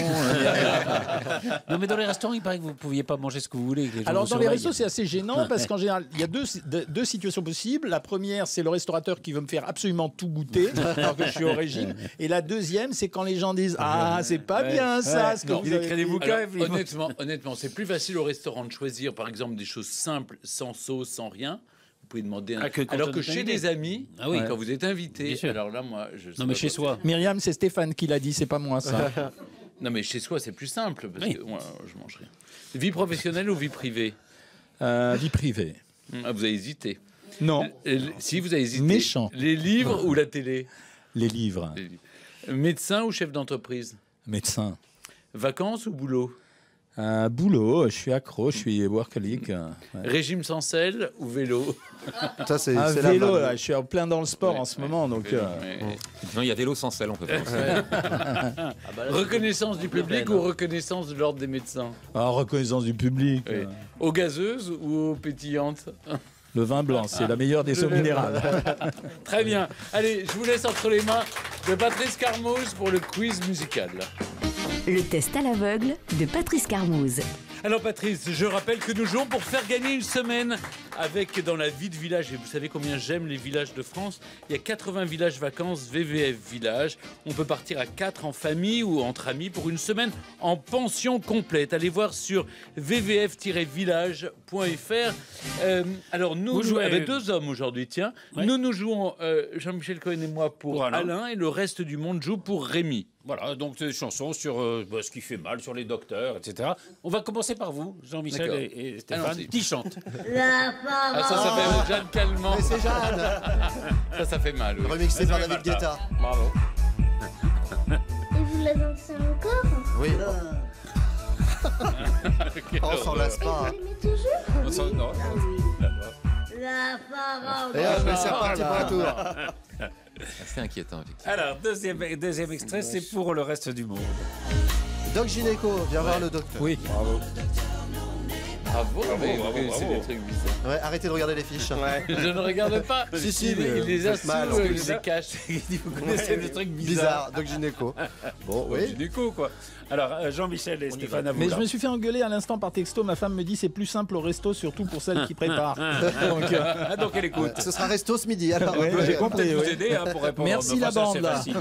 Non, mais dans les restaurants, il paraît que vous ne pouviez pas manger ce que vous voulez. Que les gens Alors, vous dans les surveillent. restos, c'est assez gênant parce qu'en général, il y a deux, deux, deux situations possibles. La première, c'est le restaurateur qui veut me faire absolument tout goûter alors que je suis au régime. Et la deuxième, c'est quand les gens disent ah, c'est pas bien ça. Ouais. Ce que non, vous avez créez-vous quand même. Honnêtement, honnêtement, c'est plus facile au restaurant de choisir, par exemple, des choses simples, sans sauce, sans rien. Vous pouvez demander un... ah, que alors que chez des amis, ah oui. quand vous êtes invité, alors là, moi, je. Non, mais chez soi. Myriam, c'est Stéphane qui l'a dit, c'est pas moi ça. Non, mais chez soi, c'est plus simple parce oui. que moi, je mange rien. Vie professionnelle ou vie privée? euh, Vie privée. Ah, vous avez hésité. Non. Euh, si vous avez hésité. Méchant. Les livres ou la télé? Les livres. Les livres. Médecin ou chef d'entreprise? Médecin. Vacances ou boulot? Un boulot, je suis accro, je suis workaholic. Ouais. Régime sans sel ou vélo? Ça, c'est un vélo, là, je suis en plein dans le sport ouais, en ce ouais, moment. Donc, vélo, euh... mais... Non, il y a vélo sans sel, on peut faire. ah bah là, reconnaissance du public ou reconnaissance de l'ordre des médecins? ah, Reconnaissance du public. Oui. Euh... Aux gazeuses ou aux pétillantes? Le vin blanc, c'est ah, la meilleure des eaux minérales. Très bien. Allez, je vous laisse entre les mains de Patrice Carmoz pour le quiz musical. Le test à l'aveugle de Patrice Carmoz. Alors Patrice, je rappelle que nous jouons pour faire gagner une semaine avec dans la vie de village. Et vous savez combien j'aime les villages de France. Il y a quatre-vingts villages vacances V V F Village. On peut partir à quatre en famille ou entre amis pour une semaine en pension complète. Allez voir sur v v f tiret village point f r. Euh, alors nous, Vous nous jouez- avec deux hommes aujourd'hui, tiens. Ouais. Nous nous jouons, euh, Jean-Michel Cohen et moi pour, Pour Alain. Alain et le reste du monde joue pour Rémi. Voilà, donc des chansons sur euh, bah, ce qui fait mal, sur les docteurs, et cetera. On va commencer par vous, Jean-Michel D'accord. et, et Stéphane, Allons-y. qui chantent. Ah, ça, ça fait Jeanne Calment. Mais c'est Jeanne. Ça, ça fait mal. Oui. Remixé par David Guetta. Bravo. Et vous la dansez encore? Oui. Oh, on s'en lasse pas. hein. Vous l'aimez toujours? On s'en- non. La parole. Et hop, mais c'est reparti pour un tour. C'est inquiétant, effectivement. Alors, deuxième, deuxième extrait, c'est pour le reste du monde. Doc Gynéco, viens voir le docteur. Oui. Bravo. Bravo, mais bravo, oui, bravo. c'est des trucs bizarres. Ouais, arrêtez de regarder les fiches. Je ne regarde pas. Si, si, il, mais il les vous a faites mal, sous, en euh, plus. il les cache. Il dit, vous connaissez des trucs bizarres. Bizarre, Doc Gynéco. Bon, Oui. oui. Du coup, quoi. Alors, euh, Jean-Michel et Stéphane, à vous. Mais là. je me suis fait engueuler à l'instant par texto. Ma femme me dit c'est plus simple au resto, surtout pour celle qui prépare. Donc, euh, Ah, donc elle écoute. Ce sera resto ce midi. Alors, Ouais, Ouais. j'ai compris. Vous oui. aider hein, pour répondre. Merci mais la enfin, ça, bande c'est là. facile.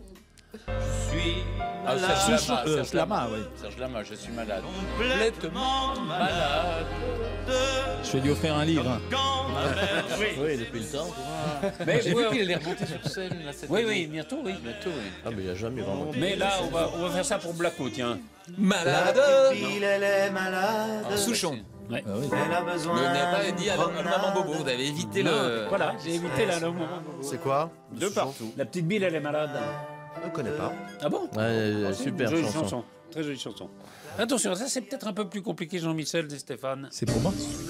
Ah, Serge Sous- Lama, euh, Serge Lama, Lama. oui. Serge Lama, je suis malade. Complètement malade. Je vais lui offrir un livre. Oui, depuis le temps. Mais J'ai oui, vu qu'il allait remonter sur scène. Là, cette oui, année. oui, bientôt, oui. Bientôt, oui. Ah, mais il n'y a jamais vraiment. Mais là, on va, on va faire ça pour Blacko, tiens. Malade. Pile, elle est malade. Souchon. Ouais. Elle a besoin. Mais on n'a pas dit à d'une le maman Bobo, vous avez évité Non, le. Voilà, j'ai évité là le moment. C'est quoi? De partout. La petite Bille, elle est malade. Je ne connais pas. Ah bon? Ouais, Ah, c'est super une jolie chanson. Très jolie chanson. Attention, ça c'est peut-être un peu plus compliqué, Jean-Michel et Stéphane. C'est pour moi.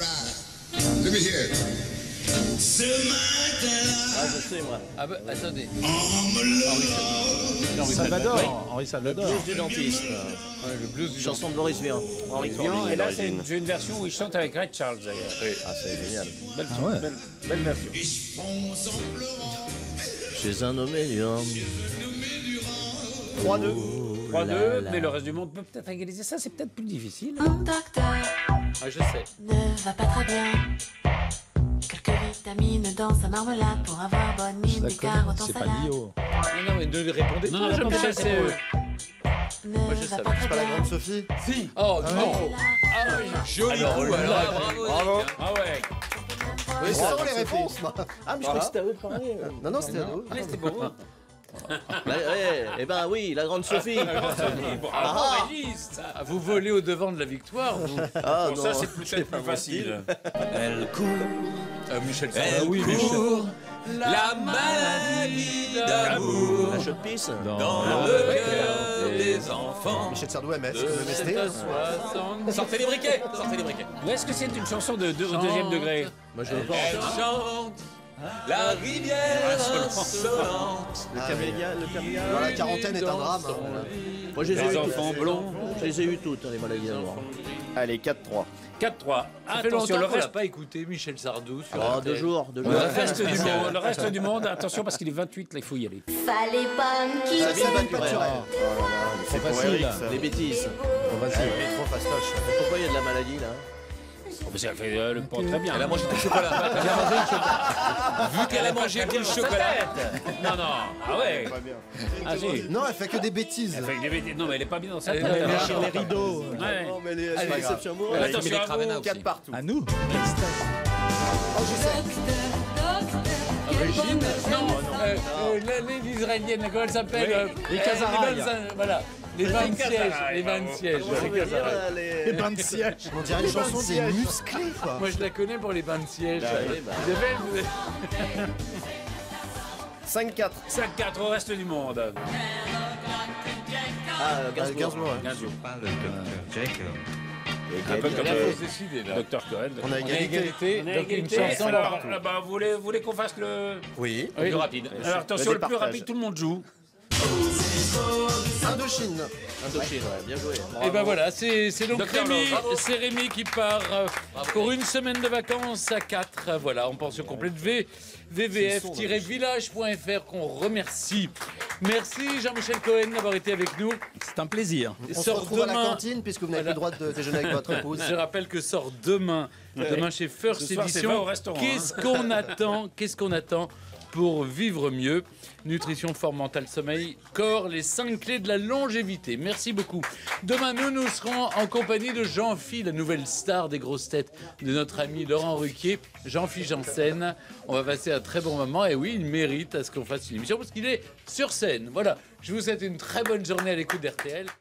Ah, je sais, moi. Ah bah, attendez. Salvador. Henri Le Salvador. blues du dentiste. Le blues du Chanson de Boris Vian. Henri Vian, Corbier, et là c'est l'origine. une, j'ai une version où il chante avec Ray Charles d'ailleurs. Ah, c'est génial. Belle, Ah ouais. belle, belle version. Chez un nommé Durand. trois deux. trois là deux, là. mais le reste du monde peut peut-être égaliser. Ça c'est peut-être plus difficile. Mon docteur Ah, je sais. ne va pas très bien. Quelques vitamines dans sa marmelade pour avoir bonne mine, des carottes en C'est pas salade. Lio. Non, non, mais ne lui répondez Non, pas. non, Jean-Michel, non, c'est c'est eux. Ne Moi, je va savais. pas très C'est pas la bien. grande Sophie? Si. Oh, Ah non. oui. Ah oui, joli Alors coup, là, alors, bravo. Bravo. Ah ouais. Oui, ça, sans les Sophie. réponses, moi. Ah, mais je crois que c'était à eux de parler. euh. Non, non, c'était à nous. Mais c'était beau. Bah, ouais, eh ben oui, la grande Sophie. Bravo, Ah. Régis. Ah, vous volez au devant de la victoire, vous. Ah, Bon, non. ça c'est peut-être plus facile. Elle court, Euh, Michel elle Sardou. oui, court, la maladie d'amour La chaude pisse. dans le cœur des enfants. Michel Sardou, M S, De comme M S T. sept à soixante. Sortez les briquets, sortez les briquets. Ou est-ce que c'est une chanson de, de- au deuxième degré? Moi, je le pense. Elle chante la rivière insolente. Le camélia, le camélia. Dans la quarantaine est un drame. Moi, je les ai Les eu enfants toutes. blonds. Je les ai eu toutes, hein, les maladies d'amour. Allez, quatre trois. quatre trois. Ça fait Attention, longtemps le qu'on l'a reste, pas écouté, Michel Sardou. Sur Oh, R T L. deux jours, deux jours. le reste du monde, le reste du monde, attention parce qu'il est vingt-huit, là, il faut y aller. Fallait pas me quitter. Sabine Paturet. C'est Pour facile. Eric, ça. Les bêtises. Trop facile. Il est trop fastoche. Pourquoi il y a de la maladie, là? Oh, mais ça fait euh, le pas très bien. Elle a mangé tout le chocolat. Vu qu'elle a mangé tout le chocolat. Non, non. Ah ouais. Ah si. Non, elle fait que des bêtises. Elle fait des bêtises. Non, mais elle est pas bien dans sa Elle tête. est elle bien a- sur les rideaux. Ouais. Non, mais les, C'est pas les grave. exceptions amoureuses. Elle a mis Attention les à Cravena vous. aussi. quatre partout. À nous. Régine Non, euh, euh, l'année israélienne, comment elle s'appelle euh, Les euh, Casaraï. les vingt-cinq, Voilà, les vingt sièges. Les vingt sièges. Comment vous dire, là, les- Les bains de siège. On dirait une chanson des musclés, quoi. Moi, je la connais pour les vingt sièges. oui, bah. Isabelle, vous êtes- cinq quatre. cinq quatre au reste du monde. Ah, Euh, Gainsbourg. Gainsbourg, ouais. Gainsbourg. Un peu peu comme là, le- faut se décider, là. Docteur Cohen. On a On a égalité. égalité, On a donc une égalité. chanson Alors, partout. ah bah, vous voulez, vous voulez qu'on fasse le, Oui. le plus rapide. Alors attention, le plus départage. rapide, tout le monde joue. Indochine. Indochine, ouais, bien joué. Et ben voilà, c'est c'est donc Docteur Rémi, Lowe, bravo. c'est Rémi qui part euh, pour une semaine de vacances à quatre, euh, voilà, en pension complète v, v v f tiret village point f r qu'on remercie. Merci Jean-Michel Cohen d'avoir été avec nous. C'est un plaisir. On se retrouve à la cantine puisque vous n'avez plus le droit de déjeuner avec votre épouse. Je rappelle que sort demain, demain chez First Ce soir, c'est Edition. pas au restaurant, Qu'est-ce hein. qu'on attend Qu'est-ce qu'on attend pour vivre mieux? Nutrition, forme mentale, sommeil, corps, les cinq clés de la longévité. Merci beaucoup. Demain, nous, nous serons en compagnie de Jean-Phi, la nouvelle star des grosses têtes de notre ami Laurent Ruquier. Jean-Phi Janssen. On va passer un très bon moment. Et oui, il mérite à ce qu'on fasse une émission parce qu'il est sur scène. Voilà. Je vous souhaite une très bonne journée à l'écoute d'R T L.